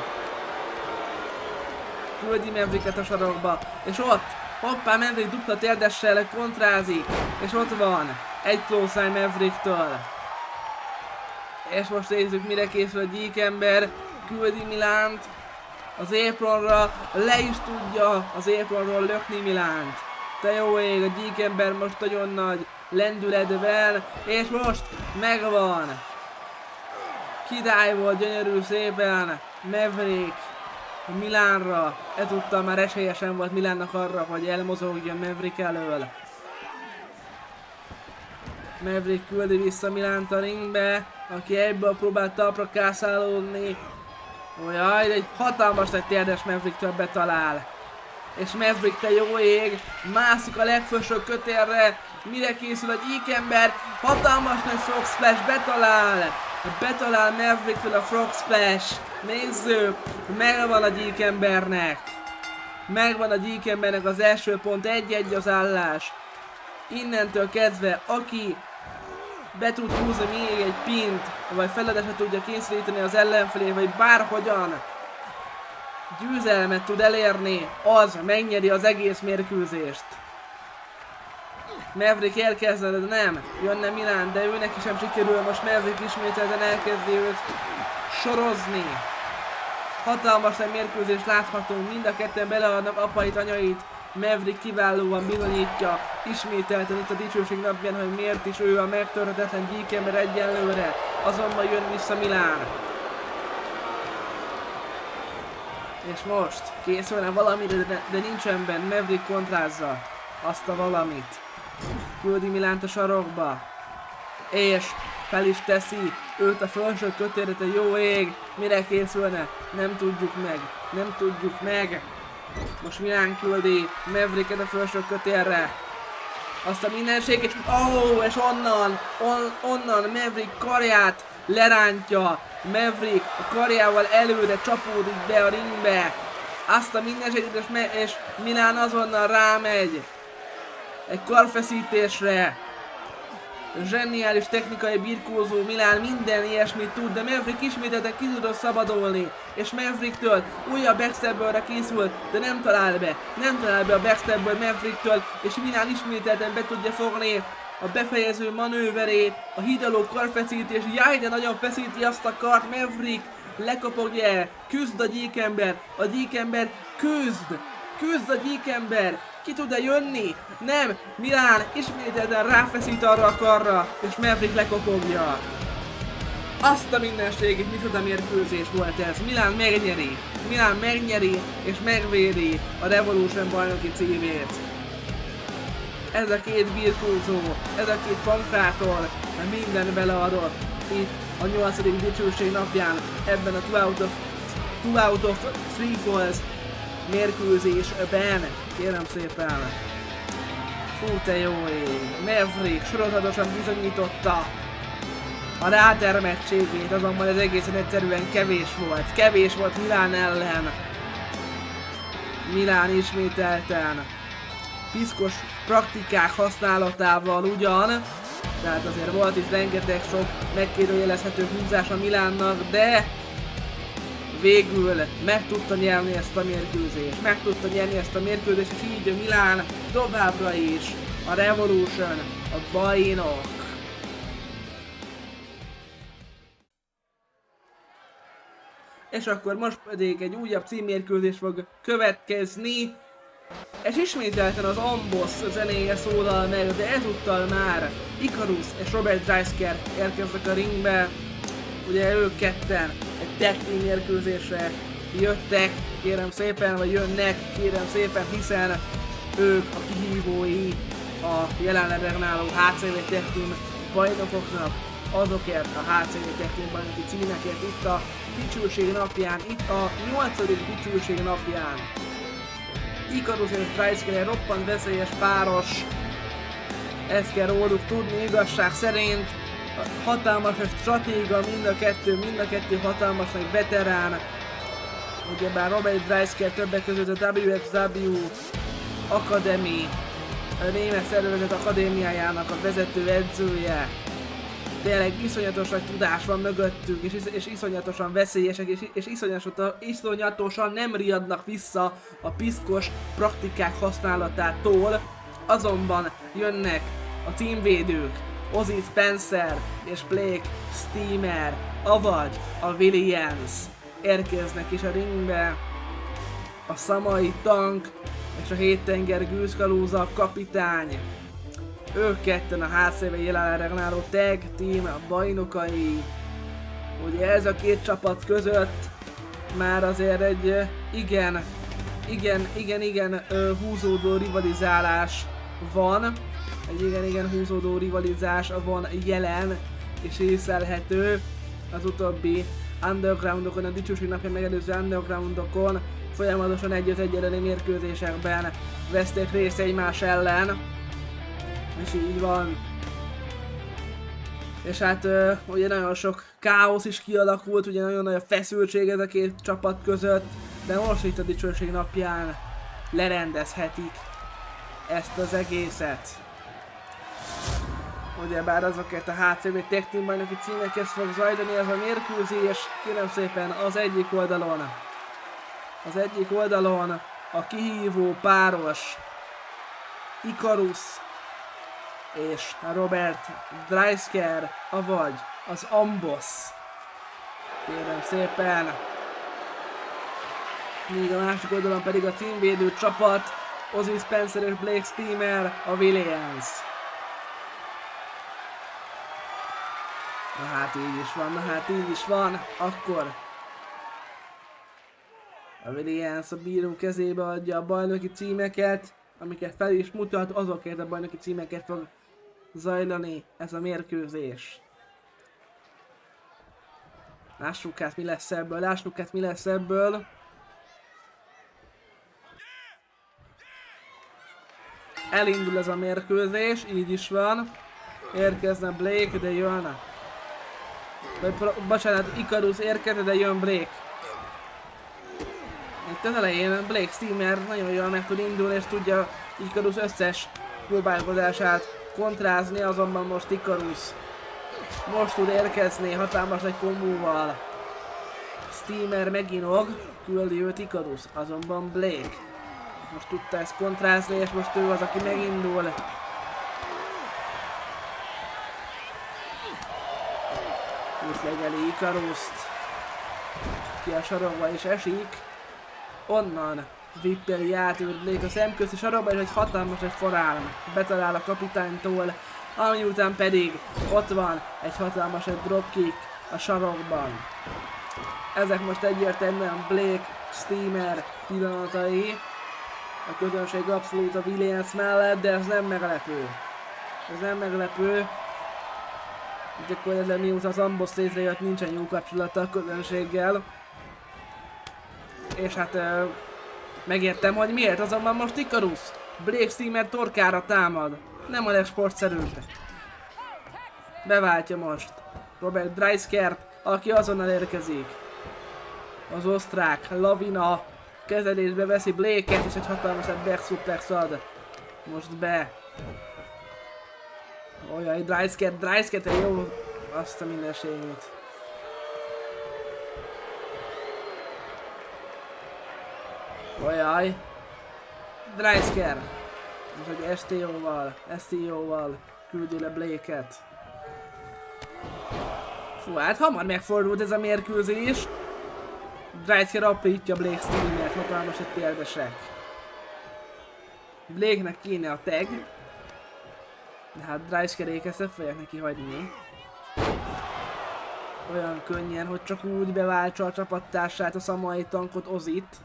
Küldi Mavericket a sarokba. És ott, hoppá, Maverick dupla térdessel kontrázik. És ott van, egy close line Mavericktől. És most nézzük, mire készül a Gyíkember. Küldi Milánt az apronra, le is tudja az apronról lökni Milánt. Te jó ég, a Gyíkember most nagyon nagy lendületben, és most megvan. Kidive-volt gyönyörű szépen Maverick Milánra. Ezúttal már esélyesen volt Milánnak arra, hogy elmozogjon Maverick elől. Maverick küldi vissza Milánt a ringbe, aki egyből próbált talpra kászálódni. Ojaj, egy hatalmas nagy térdes Mavericktől betalál. És Maverick, te jó ég, mászik a legfelső kötélre, mire készül a Gyíkember, hatalmas nagy frog splash, betalál Mavericktől a frog splash. Nézzük, megvan a Gyíkembernek az első pont, 1-1 az állás. Innentől kezdve, aki be tud húzni még egy pint, vagy feladásra tudja kényszeríteni az ellenfelé, vagy bárhogyan győzelmet tud elérni, az megnyeri az egész mérkőzést. Maverick elkezdne, de nem, jönne Milán, de ő neki sem sikerül, most Maverick ismételten elkezdi őt sorozni. Hatalmas egy mérkőzést láthatunk, mind a ketten beleadnak apait, anyait. Maverick kiválóan bizonyítja ismételten itt a dicsőség napján, hogy miért is ő a megtörhetetlen Gyíkember egyenlőre. Azonban jön vissza Milán. És most készülne valamire, de nincsen benne. Maverick kontrázza azt a valamit. Küldi Milánt a sarokba. És fel is teszi őt a felső kötélre, te jó ég. Mire készülne? Nem tudjuk meg. Most Milán küldi Mavericket a felső kötélre. Azt a mindenségét. És onnan Maverick karját lerántja. Maverick a karjával előre csapódik be a ringbe. Azt a mindenségét, és Milán azonnal rámegy egy karfeszítésre. Zseniális technikai birkózó Milán, minden ilyesmit tud, de Maverick ismételten ki tudott szabadulni, és Mavericktől újabb backstepből készül, de nem talál be a backstepből Mavericktől, és Milán ismételten be tudja fogni a befejező manőverét, a hidaló karfeszítés, jaj, de nagyon feszíti azt a kart, Maverick lekopogja, küzd a Gyíkember küzd a Gyíkember, ki tud-e jönni? Nem, Milán ismételten ráfeszít arra a karra, és Maverick lekopogja. Azt a mindenségét, micsoda mérkőzés volt ez. Milán megnyeri és megvédi a Revolution bajnoki címét. Ez a két birkózó, ez a két pankrátor minden beleadott itt a 8. dicsőség napján ebben a 2 out of 3 falls mérkőzésben. Kérem szépen. Hú, te jó ég. Maverick sorozatosan bizonyította a rátermettségét, azonban ez egészen egyszerűen kevés volt. Kevés volt Milán ellen. Milán ismételten piszkos praktikák használatával ugyan, tehát azért volt itt rengeteg sok megkérdőjelezhető húzás a Milánnak, de végül meg tudta nyerni ezt a mérkőzést. Meg tudta nyerni ezt a mérkőzést, és így a Milán továbbra is a Revolution, a bajnok. És akkor most pedig egy újabb címmérkőzés fog következni. És ismételten az Amboss zenéje szólal meg, de ezúttal már Icarus és Robert Dreisker érkeznek a ringbe. Ugye ők ketten egy tag team mérkőzésre jöttek, kérem szépen, vagy jönnek, kérem szépen, hiszen ők a kihívói a jelenleg regnáló HCV Tag Team bajnokoknak, azokért a HCV Tag Team bajnoki címekért itt a dicsőség napján, itt a 8. dicsőség napján. Icarus és Dreisker roppant veszélyes páros, ezt kell róluk tudni igazság szerint. Hatalmas a stratéga, mind a kettő hatalmas nagy veterán. Ugyebár Robert Dreisker többek között a WXW Academy, a német szervezet akadémiájának a vezető edzője. Tényleg iszonyatos nagy tudás van mögöttük, és iszonyatosan veszélyesek, és iszonyatosan nem riadnak vissza a piszkos praktikák használatától. Azonban jönnek a címvédők, Ozzy Spencer és Blake Steamer, avagy a Williams érkeznek is a ringbe. A szamai tank és a héttenger gőzkalóza kapitány. Ők ketten a HCV jelenleg regnáló tag team bajnokai. Ugye ez a két csapat között már azért egy igen húzódó rivalizálás van. Egy igen húzódó rivalizás van jelen és észlelhető. Az utóbbi undergroundokon, a dicsőség napján megelőző undergroundokon folyamatosan 1-1 elleni mérkőzésekben veszték részt egymás ellen. És így van. És hát ugye nagyon sok káosz is kialakult, ugye nagyon nagy a feszültség ez a két csapat között, de most itt a dicsőség napján lerendezhetik ezt az egészet. Ugyebár azokért a HCV Tag Team bajnoki címekhez fog zajlani ez a mérkőzés, kérem szépen az egyik oldalon a kihívó páros Icarus és Robert Dreisker, avagy az Amboss. Kérem szépen. Míg a másik oldalon pedig a címvédő csapat, Ozzy Spencer és Blake Steamer, a Williams. Na hát így is van, akkor a Williams a bíró kezébe adja a bajnoki címeket, amiket fel is mutat, azokért a bajnoki címeket fog zajlani ez a mérkőzés. Lássuk hát mi lesz ebből, Elindul ez a mérkőzés, így is van. Érkezne Blake, de jön. Bocsánat, Icarus érkezne, de jön Blake. Itt az elején Blake Steamer nagyon jól meg tud indulni, és tudja Icarus összes próbálkozását kontrázni, azonban most Icarus most tud érkezni hatalmas egy kombóval. Steamer meginog, küldi őt Icarus, azonban Blake most tudta ezt kontrázni, és most ő az, aki megindul. Útlegeli Icarust, ki a sarokba is esik. Onnan vippeli átült Blake a szemközti sarokba, és egy hatalmas egy forálm betalál a kapitánytól, ami után pedig ott van egy hatalmas egy dropkick a sarokban. Ezek most egyértelműen Blake Steamer pillanatai. A közönség abszolút a Williams mellett, de ez nem meglepő. Ez nem meglepő. Gyakorlatilag mióta az Amboss létrejött, nincsen jó kapcsolata a közönséggel. És hát megértem, hogy miért, azonban most Icarus Blake Steamer torkára támad. Nem a legsportszerűbb. Beváltja most Robert Dreiskert, aki azonnal érkezik. Az osztrák Lavina kezelésbe veszi Blake-et, és egy hatalmas back suplex ad. Most be. Ojjaj, Dreiskert jó. Azt a mindenségét. Ojjaj. Dreisker. Most egy STO-val küldi le Blake-et. Fú, hát hamar megfordult ez a mérkőzés. Dreisker aprítja Blake Steamert, hatalmas egy térdesek. Blake-nek kéne a tag. De hát Dreiskerék ezt nem fogják neki hagyni. Olyan könnyen, hogy csak úgy beváltsa a csapattársát, a szamai tankot, Ozit.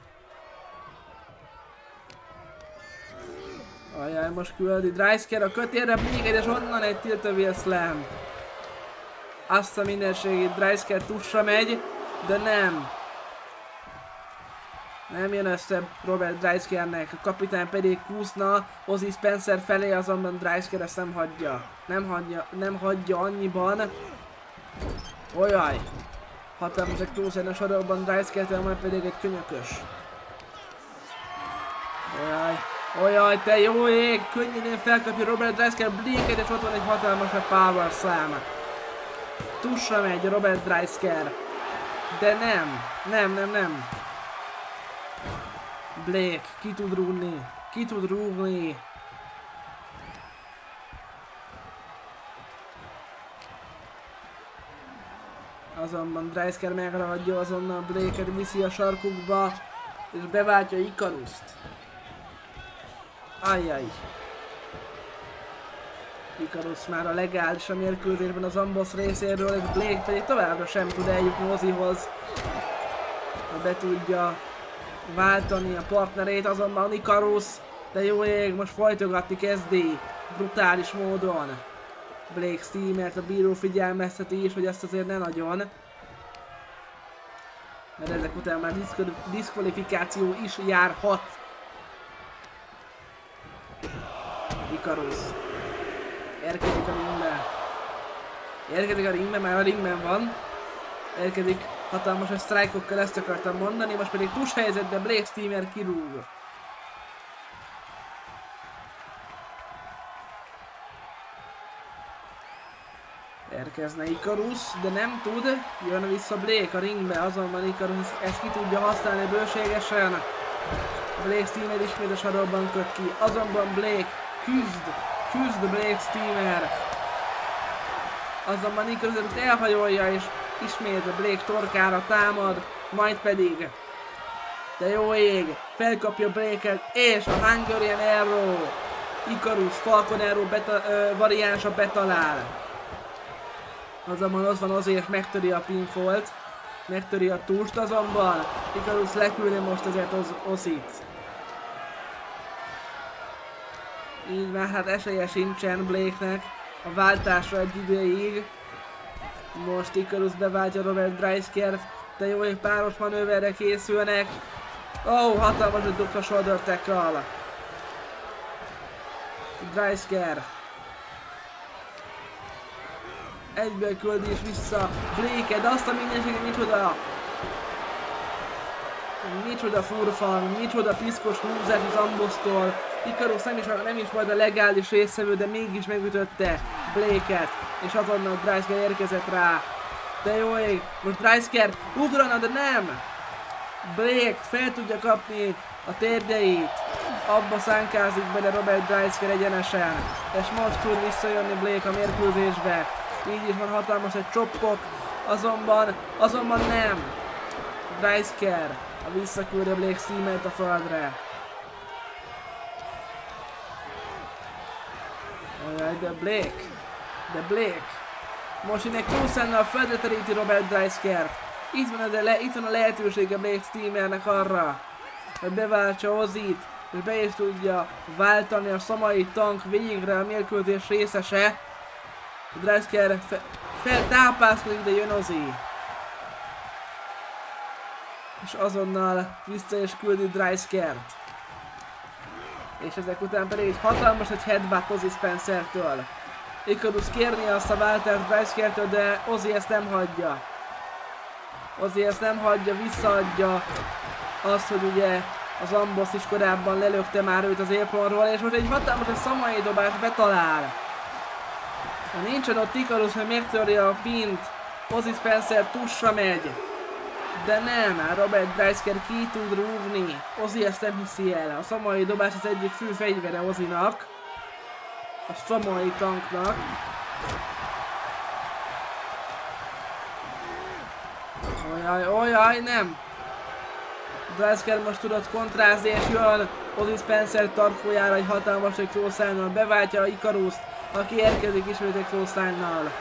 Ajaj, most küldi Dreisker a kötélre, Blake-et, és onnan egy Tilt-A-Wheel Slam. Azt a mindenségét, Dreisker tussra megy, de nem. Nem jön össze Robert Dreiskernek, a kapitány pedig kúszna Ozzy Spencer felé, azonban Dreisker ezt nem hagyja annyiban. Ojaj! Hatalmas egy close-en a sorokban Dreisker-tel, majd pedig egy könyökös. Ojaj, te jó ég! Könnyedén felkapja Robert Dreisker Blake-et, és ott van egy hatalmas a Power Slam. Tussra megy Robert Dreisker. De nem. Blake, ki tud rúgni. Azonban Dreisker megragadja azonnal Blake-et, viszi a sarkukba, és beváltja Icarust. Ajjaj. Icarus már a legális a mérkőzésben az Amboss részéről, és Blake pedig továbbra sem tud eljutni Ozzyhoz. Be tudja váltani a partnerét, azonban Icarus, de jó ég, most folytogatni kezdi brutális módon. Blake Steamert a bíró figyelmezteti is, hogy ezt azért ne nagyon. Mert ezek után már diszkvalifikáció is járhat. Icarus. Érkezik a ringbe, már a ringben van. Érkezik hatalmas a sztrájkokkal, ezt akartam mondani, most pedig tush helyzetbe Blake Steamer kirúg. Érkezne Icarus, de nem tud. Jön vissza Blake a ringbe, azonban Icarus ezt ki tudja használni bőségesen. Blake Steamer ismét a sarokban köt ki, azonban Blake küzd Blake Steamer. Azonban Icarus elhajolja, és ismét a Blake torkára támad, majd pedig, de jó ég, felkapja Blake-et, és a Hungarian Arrow, Icarus Falcon Arrow variánsa betalál. Azonban ott van azért, megtöri a pinfallt, megtöri a túlst, azonban Icarus leküldi most ezért Ozzyt. Így már hát esélye sincsen Blake-nek a váltásra egy időig. Most Icarus beváltja Robert Dreiskert, de jó, hogy páros manőverre készülnek. Hatalmas egy dupla shoulder tackle. Dreisker. Egyből küldi és vissza Blake-et, de azt a mindenséget micsoda! Micsoda furfang, micsoda piszkos húzás az Ambossztól. Icarus nem is volt a legális résztvevő, de mégis megütötte Blake-et, és azonnal Dreisker érkezett rá. De jó ég, most Dreisker ugrana, de nem! Blake fel tudja kapni a térdeit, abba szánkázik bele Robert Dreisker egyenesen, és most tud visszajönni Blake a mérkőzésbe. Így is van hatalmas egy csoppok, azonban nem! Dreisker visszaküldje Blake Steamert a földre. Ojjaj, de Blake. Most innen Close-ennel földre teríti Robert Dreiskert. Itt van a lehetősége Blake Steamernek arra, hogy beváltsa Ozzyt, és be is tudja váltani a szamai tank végre a mérkőzés részese. Dreisker feltápászkodik, de jön Ozzy. És azonnal vissza is küldi Dreiskert. És ezek után pedig egy hatalmas egy headbutt Ozzy Spencertől. Icarus kérni azt a váltást Dreiskertől, de Ozzy ezt nem hagyja. Ozzy ezt nem hagyja, visszaadja azt, hogy ugye az Amboss is korábban lelökte már őt az apronról, és most egy hatalmas egy szamai dobás betalál. Ha nincsen ott Icarus, hogy megtörje a pint, Ozzy Spencer tusra megy. De nem, Robert Dreisker ki tud rúgni. Ozzy ezt nem hiszi el. A szamai dobás az egyik fő fegyvere Ozzynak. A szamai tanknak. Ojjaj, nem! Dreisker most tudott kontrázni, és jön Ozzy Spencer tarkójára egy hatalmas egy close-line-nal. Beváltja Icarust, aki érkezik ismét egy close-line-nal.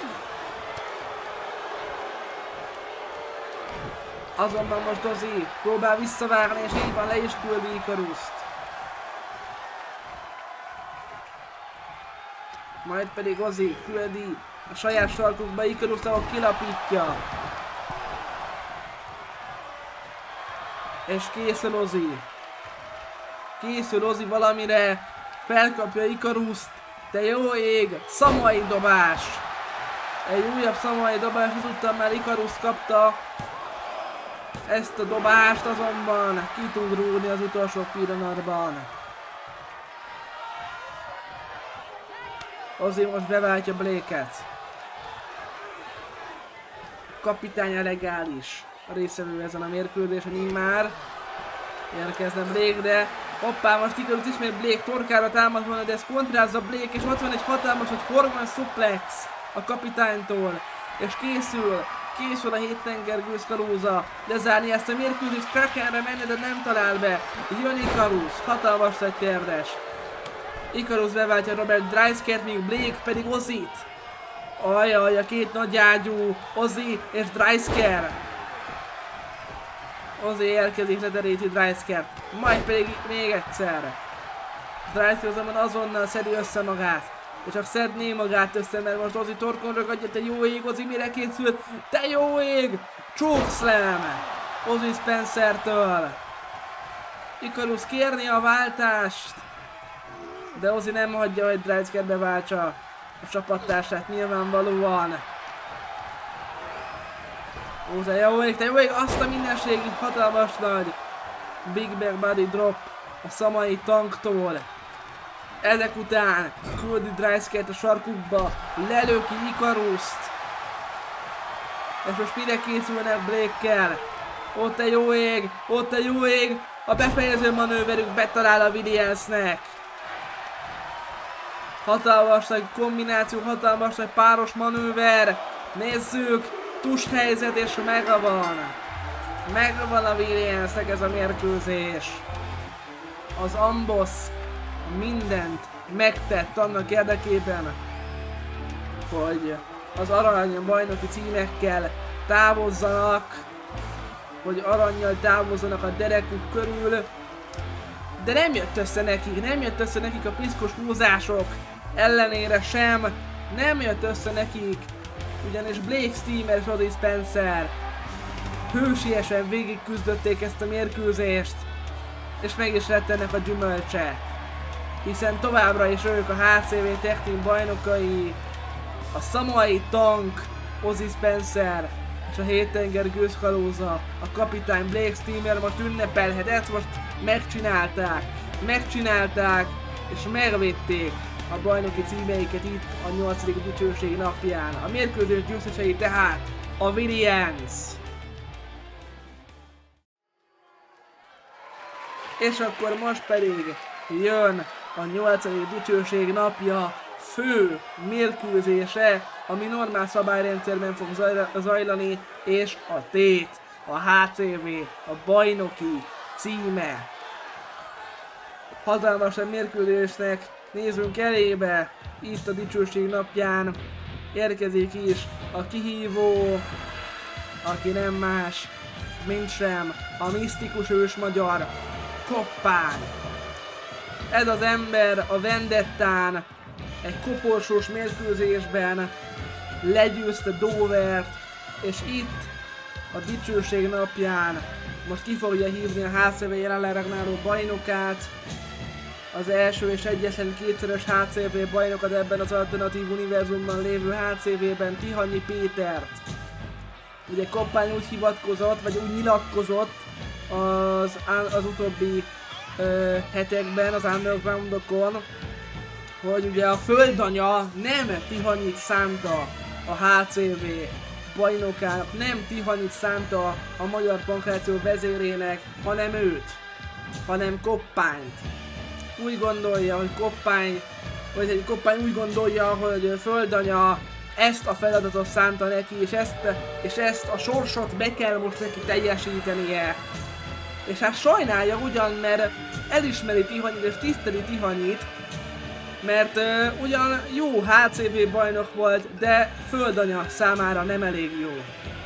Azonban most Ozzy próbál visszavágni, és így van, le is küldi Icarust. Majd pedig Ozzy küldi a saját sarkukba Icarust, ahol kilapítja. És készül Ozzy. Készül Ozzy valamire, felkapja Icarust, de jó ég, szamai dobás. Egy újabb szamai dobás, ezúttal már Icarus kapta ezt a dobást, azonban ki tud rúgni az utolsó pillanatban. Ozzy most beváltja Blake-et. Kapitány legális a részevő ezen a mérkőzésen immár. Érkezne Blake, de hoppá, most Icarus ismét Blake torkára támad volna, de ez kontrázza Blake, és ott van egy hatalmas, hogy Horgon suplex a kapitánytól, és készül a héttengergőz kalóza lezárni ezt a mérkőzést, Krakenre menne, de nem talál be. Jön Icarus, hatalmas egy térdes. Icarus beváltja Robert Dreiskert, míg Blake pedig Ozzyt. Ajaj, a két nagy ágyú, Ozzy és Dreisker. Ozzy érkezik, leteríti Dreiskert, majd pedig még egyszer. Dreisker azonnal szedi össze magát. És csak szedné magát össze, mert most Ozzy torkon ragadja, te jó ég, Ozzy mire készült? Te jó ég! Chokeslam! Ozzy Spencertől. Icarus kérni a váltást, de Ozzy nem hagyja, hogy Dreisker beváltsa a csapattársát nyilvánvalóan. Ozzy, te jó ég, azt a mindenségig hatalmas nagy Big Back Body Drop a szamai tanktól. Ezek után küldi Dreiskert a sarkukba, lelöki Icarust. És most mire készülnek Blake-kel? Ott egy jó ég, a befejező manőverük betalál a Williamsnek. Hatalmas nagy kombináció, hatalmas nagy páros manőver. Nézzük, tus helyzet, és megvan a Williamsnek ez a mérkőzés. Az Amboss mindent megtett annak érdekében, hogy az arany bajnoki címekkel távozzanak, hogy arannyal távozzanak a derekuk körül, de nem jött össze nekik a piszkos húzások ellenére sem, nem jött össze nekik, ugyanis Blake Steamer és Ozzy Spencer hősiesen végig küzdötték ezt a mérkőzést, és meg is lett ennek a gyümölcse, hiszen továbbra is ők a HCV Tag Team bajnokai, a szamai tank Ozzy Spencer és a héttenger gőzkalóza, a kapitány Blake Steamer most ünnepelhet, ezt most megcsinálták és megvédték a bajnoki címeiket itt a 8. dicsőség napján. A mérkőzés győztesei tehát a Williams. És akkor most pedig jön a 8. dicsőség napja fő mérkőzése, ami normál szabályrendszerben fog zajlani, és a tét, a HCV, a bajnoki címe. Hatalmas mérkőzésnek nézzünk elébe, itt a dicsőség napján érkezik is a kihívó, aki nem más, mint sem a misztikus ős magyar Koppány. Ez az ember a Vendettán egy koporsós mérkőzésben legyőzte Dovert, és itt a dicsőség napján most ki fogja hívni a HCV jelenleg regnáló bajnokát, az első és egyetlen kétszeres HCV bajnokat ebben az alternatív univerzumban lévő HCV-ben, Tihanyi Pétert. Ugye Koppány úgy hivatkozott, vagy úgy nyilatkozott az utóbbi hetekben, az undergroundokon, hogy ugye a földanya nem Tihanyit szánta a HCV bajnokának, nem Tihanyit szánta a Magyar Pankráció vezérének, hanem őt, hanem Koppányt. Úgy gondolja, hogy Koppány úgy gondolja, hogy földanya ezt a feladatot szánta neki, és ezt a sorsot be kell most neki teljesítenie. És hát sajnálja ugyan, mert elismeri Tihanyit és tiszteli Tihanyit, mert ugyan jó HCV bajnok volt, de földanya számára nem elég jó.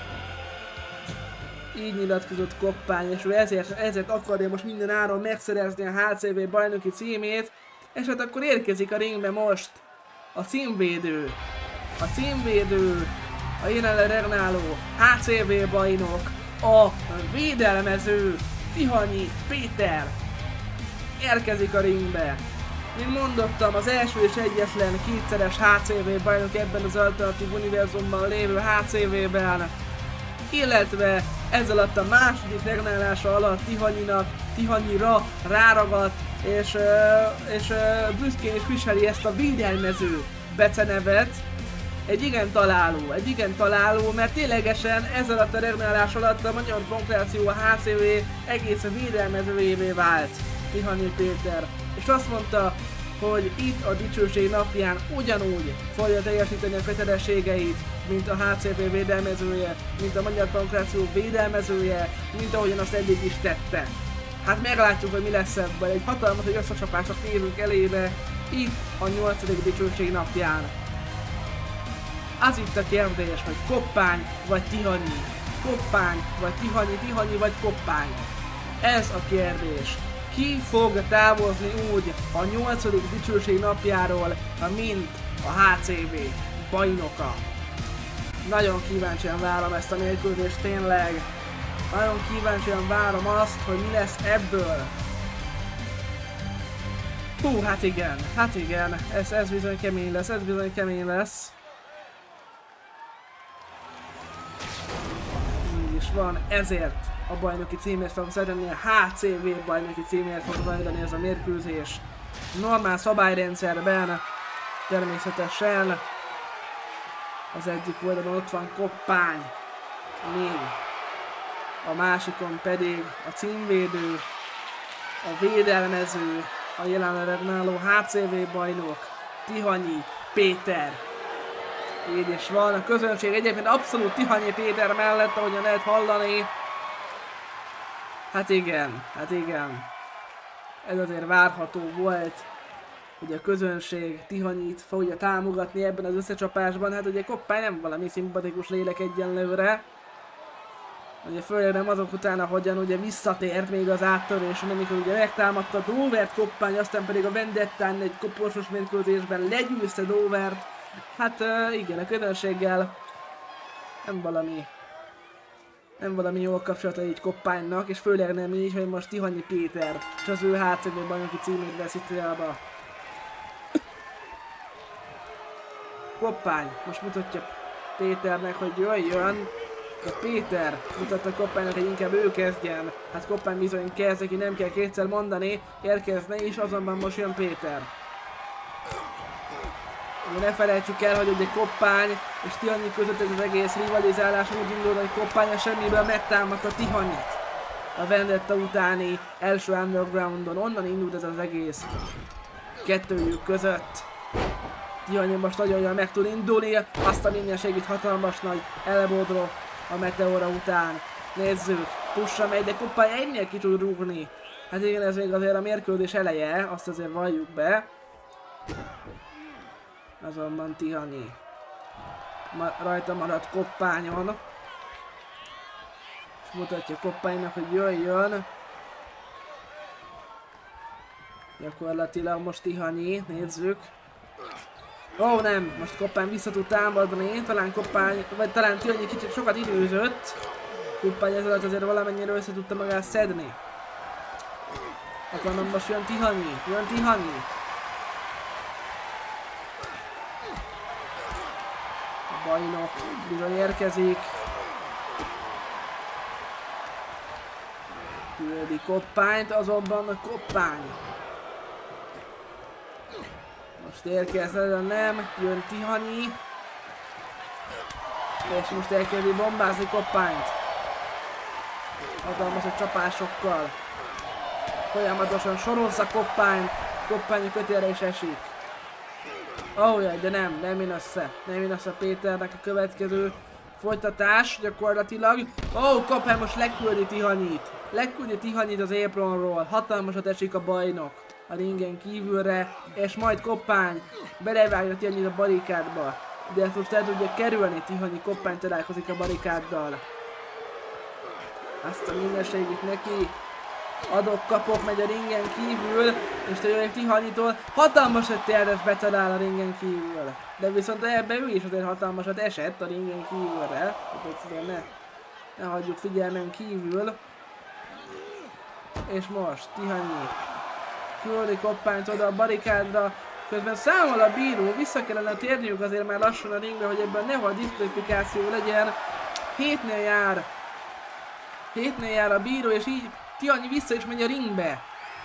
Így nyilatkozott Koppány, és ő ezért akarja most minden áron megszerezni a HCV bajnoki címét, és hát akkor érkezik a ringbe most a címvédő. A címvédő, a jelenleg regnáló HCV bajnok, a védelmező Tihanyi Péter érkezik a ringbe. Mint mondottam, az első és egyetlen kétszeres HCV bajnok ebben az alternatív univerzumban lévő HCV-ben, illetve ez alatt a második regnálása alatt Tihanyira ráragadt, és büszkén is viseli ezt a védelmező becenevet. Egy igen találó, mert ténylegesen ez alatt a regnálás alatt a Magyar Pankráció a HCV egész védelmezőjévé vált Tihanyi Péter. És azt mondta, hogy itt a dicsőség napján ugyanúgy fogja teljesíteni a kötelességeit, mint a HCV védelmezője, mint a Magyar Pankráció védelmezője, mint ahogyan azt eddig is tette. Hát meglátjuk, hogy mi lesz ebből. Egy hatalmas összecsapások nézünk elébe itt a 8. dicsőség napján. Az itt a kérdés, hogy Koppány vagy Tihanyi, Koppány vagy Tihanyi, Tihanyi vagy Koppány. Ez a kérdés. Ki fog távozni úgy a 8. dicsőség napjáról, mint a HCV bajnoka? Nagyon kíváncsian várom ezt a mérkőzést, tényleg. Nagyon kíváncsian várom azt, hogy mi lesz ebből. Hú, hát igen, ez bizony kemény lesz, Így is van, ezért a bajnoki címért fog zajlani, a HCV bajnoki címért fog zajlani ez a mérkőzés. Normál szabályrendszerben, természetesen. Az egyik oldalon ott van Koppány, még a másikon pedig a címvédő, a védelmező, a jelenleg regnáló HCV bajnok, Tihanyi Péter. Így is van, a közönség egyébként abszolút Tihanyi Péter mellett, ahogyan lehet hallani. Hát igen. Ez azért várható volt, hogy a közönség Tihanyit fogja támogatni ebben az összecsapásban. Hát ugye Koppány nem valami szimpatikus lélek egyenlőre. Ugye főleg nem azok után, ahogyan ugye visszatért még az áttörés, amikor ugye megtámadta Dovert Koppány, aztán pedig a Vendettán egy koporsós mérkőzésben legyőzte Dovert. Hát igen, a közönséggel nem valami jó kapcsolata így Koppánynak, és főleg nem így, hogy most Tihanyi Péter és az ő HCV bajnoki címét veszi célba. Koppány most mutatja Péternek, hogy jöjjön. De Péter mutatta Koppánynak, hogy inkább ő kezdjen. Hát Koppány bizony kezd, aki nem kell kétszer mondani, érkezne is, azonban most jön Péter. Ne felejtsük el, hogy ugye Koppány és Tihanyi között ez az egész rivalizálás úgy indul, hogy Koppány a semmiből megtámadta Tihanyit a Vendetta utáni első undergroundon. Onnan indult ez az egész kettőjük között. Tihanyi most nagyon jól meg tud indulni, azt a minden segít, hatalmas nagy elbow a Meteora után. Nézzük, pussa megy, de Koppány ennél ki tud rúgni. Hát igen, ez még azért a mérkőzés eleje, azt azért valljuk be. Azonban Tihanyi rajta maradt Koppányon. És mutatja Koppánynak, hogy jöjjön. Gyakorlatilag most Tihanyi, nézzük. Ó, nem, most Koppány vissza tud támadni, talán Koppány, vagy talán Tihanyi kicsit sokat időzött. Koppány ezzel azért valamennyire össze tudta magát szedni. Azonban most jön Tihanyi, A bajnok bizony érkezik. Küldi Koppányt, azonban a Koppány. Most érkezne, de nem, jön Tihanyi. És most elkezdi bombázni Koppányt. Hatalmas a csapásokkal. Folyamatosan sorozza Koppányt. Koppány a kötélre is esik. Jaj, de nem jön össze Péternek a következő folytatás gyakorlatilag. Koppány most leküldi Tihanyit az apronról. Hatalmasat esik a bajnok a ringen kívülre, és majd Koppány belevágja Tihanyit a barikádba. De ezt most el tudja kerülni Tihanyi, Koppány találkozik a barikáddal. Azt a mindenségét neki. Adok-kapok, megy a ringen kívül, és tőle Tihanyitól hatalmasat terves betalál a ringen kívül. De viszont ebben ő is azért hatalmasat esett a ringen kívülre. Ne hagyjuk figyelmen kívül. És most Tihanyi küldi Koppányt oda a barikádra. Közben számol a bíró, vissza kellene térniük azért már lassan a ringbe, hogy ebben nehogy diszkvalifikáció legyen. 7-nél jár a bíró, és így Tihanyi vissza is megy a ringbe.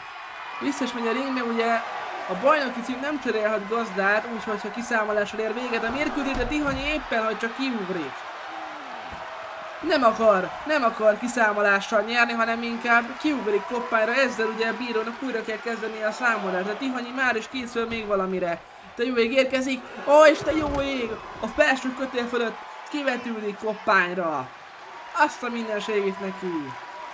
Ugye a bajnoki cím nem cserélhet gazdát, úgyhogy ha kiszámolással ér véget a mérkőzés, de Tihanyi éppen, hogy csak kiugrik. Nem akar kiszámolással nyerni, hanem inkább kiugrik Koppányra, ezzel ugye a bírónak újra kell kezdeni a számolást, de Tihanyi már is készül még valamire. Te jó ég érkezik, és te jó ég! A felső kötél fölött kivetődik Koppányra. Azt a mindenségét neki.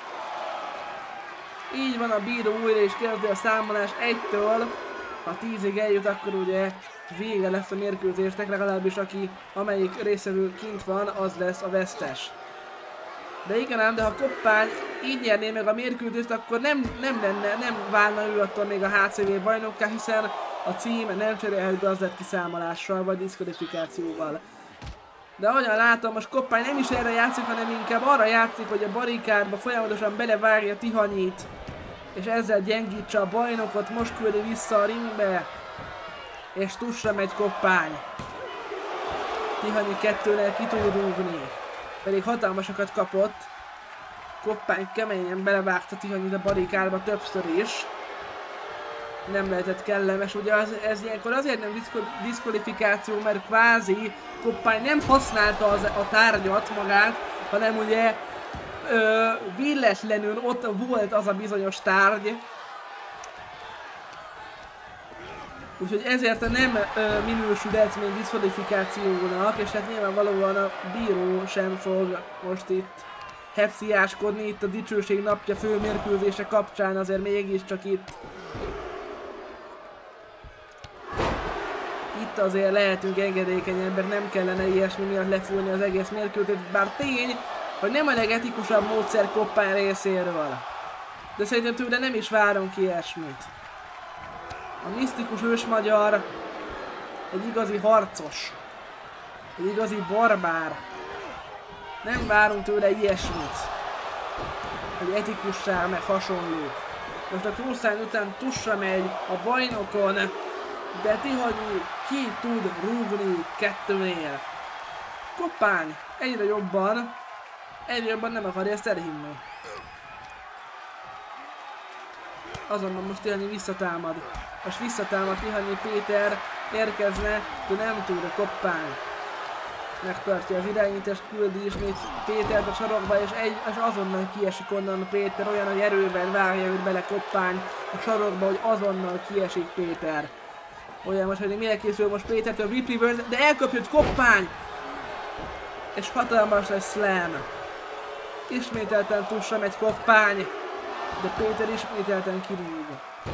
Így van, a bíró újra is kezdi a számolás 1-től. Ha 10-ig eljut, akkor ugye vége lesz a mérkőzésnek, legalábbis amelyik részevő kint van, az lesz a vesztes. De igen ám, de ha Koppány így nyerné meg a mérkőzést, akkor nem válna ő attól még a HCV bajnokká, hiszen a cím nem cserélhet gazdát kiszámolással vagy diszkvalifikációval. De ahogyan látom, most Koppány nem is erre játszik, hanem inkább arra játszik, hogy a barikádba folyamatosan belevágja Tihanyit, és ezzel gyengítse a bajnokot, most küldi vissza a ringbe, és tussra megy Koppány. Tihanyi 2-nél ki tud rúgni, pedig hatalmasokat kapott. Koppány keményen belevágta Tihanyit a barikádba többször is. Nem lehetett kellemes, ugye ez ilyenkor azért nem diszkvalifikáció, mert kvázi Koppány nem használta a tárgyat magát, hanem ugye véletlenül ott volt az a bizonyos tárgy. Úgyhogy ezért nem minősül ez még diszkvalifikációnak, és hát nyilvánvalóan a bíró sem fog most itt hepsziáskodni, itt a dicsőség napja főmérkőzése kapcsán, azért mégiscsak itt azért lehetünk engedékenyebbek, nem kellene ilyesmi miatt lefújni az egész mérkőzést, bár tény, hogy nem a legetikusabb módszer Koppány részéről. De szerintem tőle nem is várunk ilyesmit. A misztikus ősmagyar egy igazi harcos, egy igazi barbár. Nem várunk tőle ilyesmit, hogy etikussá meg hasonló. Most a crossline után tussra megy a bajnokon, de Tihanyi ki tud rúgni 2-nél. Koppány egyre jobban nem akarja ezt elhinni. Azonban most Tihanyi visszatámad. Most visszatámad Tihanyi, Péter érkezne, de nem tud a Koppány. Megtartja az irányítást, küldi ismét Pétert a sarokba, és azonnal kiesik onnan Péter, olyan, hogy erőben vágja őt bele Koppány a sarokba, hogy azonnal kiesik Péter. Olyan most, hogy mire készül most Pétertől, Rip Reverse, de elkapja Koppány! És hatalmas lesz slam. Ismételten tussra megy Koppány, de Péter ismételten kirúg.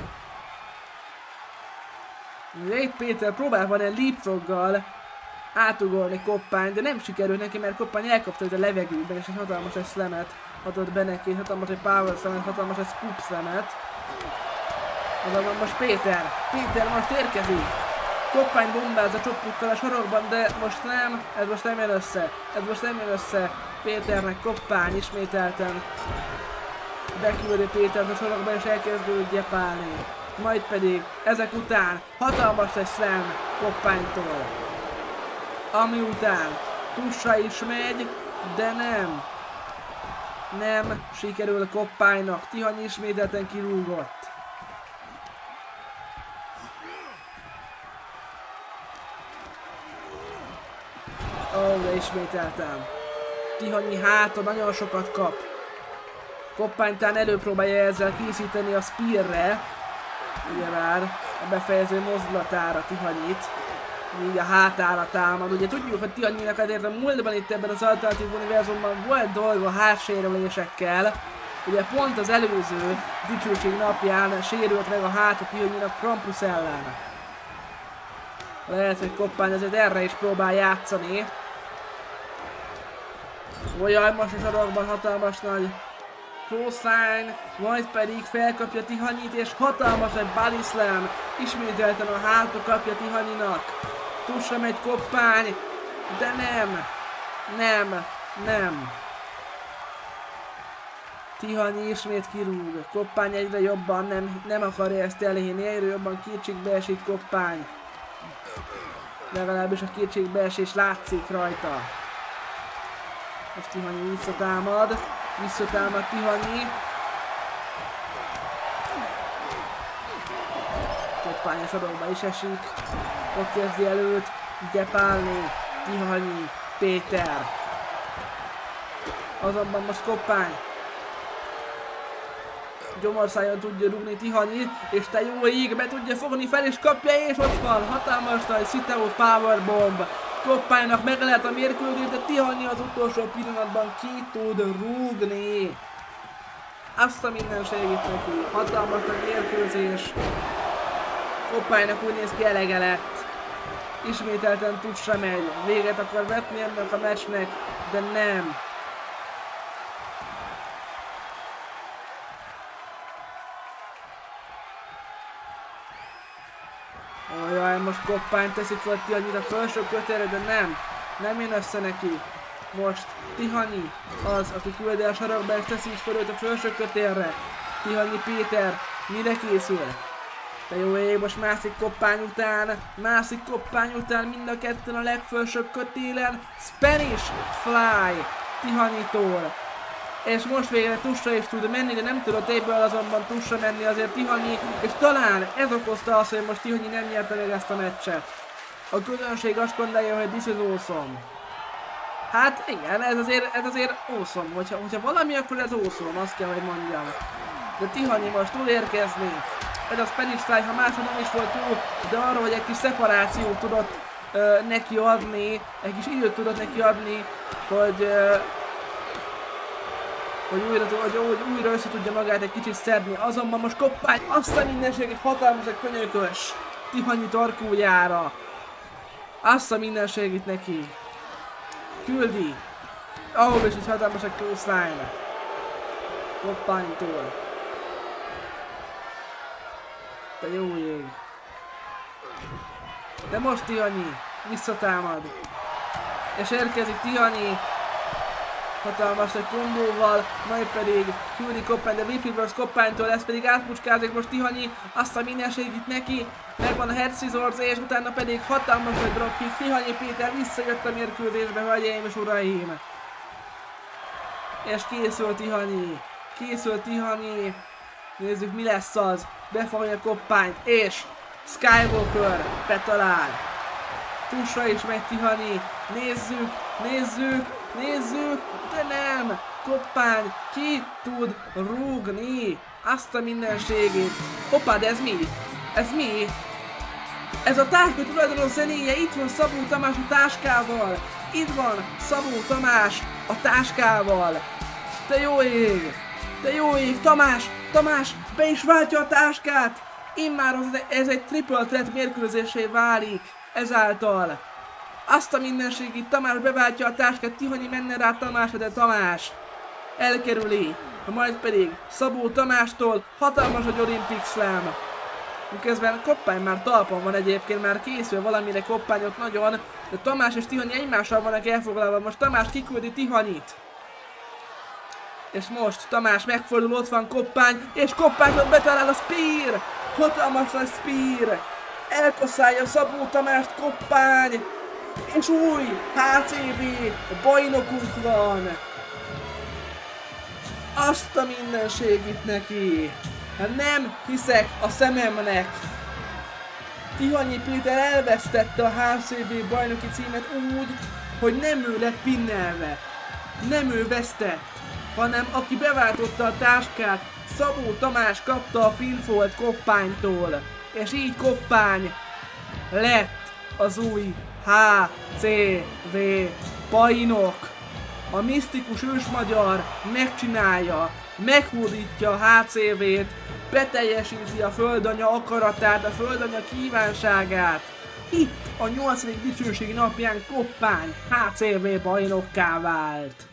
Itt Péter próbál van egy leapfroggal átugolni Koppány, de nem sikerült neki, mert Koppány elkapta őt a levegőben, és egy hatalmas egy slamet adott be neki, hatalmas egy power slamet, hatalmas egy scoop slamet. Azonban most Péter most érkezik. Koppány bombáz a csoppukkal a sarokban, de most nem, ez most nem jön össze. Péternek Koppány ismételten beküldi Pétert a sorokba és elkezdődött gyepálni. Majd pedig ezek után hatalmas egy slam Koppánytól. Ami után Tussa is megy, de nem. Nem sikerül Koppánynak. Tihanyi ismételten kirúgott. De ismételtem. Tihanyi háta nagyon sokat kap. Koppánytán előpróbálja ezzel készíteni a spearre. Ugyebár a befejező mozdulatára Tihanyit. Így a hátára támad. Ugye tudjuk, hogy Tihanyinak azért a múltban itt ebben az alternatív univerzumban volt dolga hátsérülésekkel. Ugye pont az előző dicsőség napján sérült meg a háta Tihanyinak Krampus ellen. Lehet, hogy Koppány azért erre is próbál játszani. Olyan most a sarokban hatalmas nagy clothesline, majd pedig felkapja Tihanyit és hatalmas egy body slam. Ismételten a hátra kapja Tihanyinak. Tussa megy Koppány, de nem. Tihanyi ismét kirúg. Koppány egyre jobban nem akarja ezt elhinni, egyre jobban kétségbe esik Koppány. Legalábbis a kétségbeesés látszik rajta. Most Tihanyi visszatámad Tihanyi. Koppány a sorokba is esik. Ott kezdi előtt gyepálni Tihanyi, Péter. Azonban most Koppány gyomorszájon tudja rúgni Tihanyi, és te jó ég, be tudja fogni fel, és kapja, és ott van, hatalmas nagy Siteo Powerbomb. Koppánynak meg lehet a mérkőzés, de Tihanyi az utolsó pillanatban ki tud rúgni. Azt a minden segít neki, hatalmas nagy mérkőzés. Koppánynak úgy néz ki elege lett. Ismételten Tussa megy, véget akar vetni ennek a meccsnek, de nem. Jaj, most Koppány teszi fel Tihanyit a felső kötélre, de nem jön össze neki. Most Tihanyi az, aki küldi a sarokba és teszi is fel őt a felső kötélre. Tihanyi Péter mire készül? De jó ég, most mászik Koppány után mind a ketten a legfelsőbb kötélen. Spanish Fly Tihanyitól. És most végre Tussa is tud menni, de nem tudott egyből azonban Tussa menni azért Tihanyi, és talán ez okozta azt, hogy most Tihanyi nem nyerte meg ezt a meccset. A közönség azt gondolja, hogy this is awesome. Hát igen, ez azért awesome, hogyha valami, akkor ez awesome, azt kell, hogy mondjam. De Tihanyi most tud érkezni. Ez a Spanish Fly, ha máshol nem is volt jó, de arra, hogy egy kis szeparációt tudott neki adni, egy kis időt tudott neki adni, hogy újra össze tudja magát egy kicsit szedni. Azonban most Koppány azt a mindenséget hatalmas egy könyökös Tihanyi tarkójára. Azt a mindenséget neki. Küldi. Ahol is egy hatalmas egy clothesline. Koppánytól. De jó ég. De most Tihanyi visszatámad. És érkezik Tihanyi. Hatalmas egy kombóval, majd pedig küldi Koppány, de Whip Reverse Koppánytól, ez pedig átpucskázik most Tihanyi, azt a mindenségit neki, megvan a Head Scissors, és utána pedig hatalmas egy dropkick. Tihanyi Péter visszajött a mérkőzésbe, hölgyeim és uraim. És készül Tihanyi, nézzük mi lesz az, befogja Koppányt, és Skywalker betalál. Tussa is megy Tihanyi, nézzük, de nem! Koppány ki tud rúgni azt a mindenségét. Hoppá, de ez mi? Ez a táska tulajdonos zenéje, itt van Szabó Tamás a táskával. De jó ég, Tamás, be is váltja a táskát! Immár ez egy triple threat mérkőzésé válik ezáltal. Azt a mindenségét, Tamás beváltja a táskát, Tihanyi menne rá Tamásra, de Tamás elkerüli. Majd pedig Szabó Tamástól hatalmas egy Olympic Slam. Miközben Koppány már talpon van egyébként, már készül valamire Koppányot nagyon, de Tamás és Tihanyi egymással vannak elfoglalva. Most Tamás kiküldi Tihanyit. És most Tamás megfordul, ott van Koppány, és Koppányot betalál a Spear! Hatalmas nagy Spear! Elkaszálja Szabó Tamást Koppány! És új HCV bajnokunk van! Azt a mindenségit neki! Hát nem hiszek a szememnek! Tihanyi Péter elvesztette a HCV bajnoki címet úgy, hogy nem ő lett pinnelve. Nem ő vesztett, hanem aki beváltotta a táskát, Szabó Tamás kapta a pinfolt Koppánytól. És így Koppány lett az új HCV bajnok. A misztikus ősmagyar megcsinálja, meghódítja a HCV-t, beteljesíti a földanya akaratát, a földanya kívánságát. Itt a 8. dicsőség napján Koppány HCV bajnokká vált.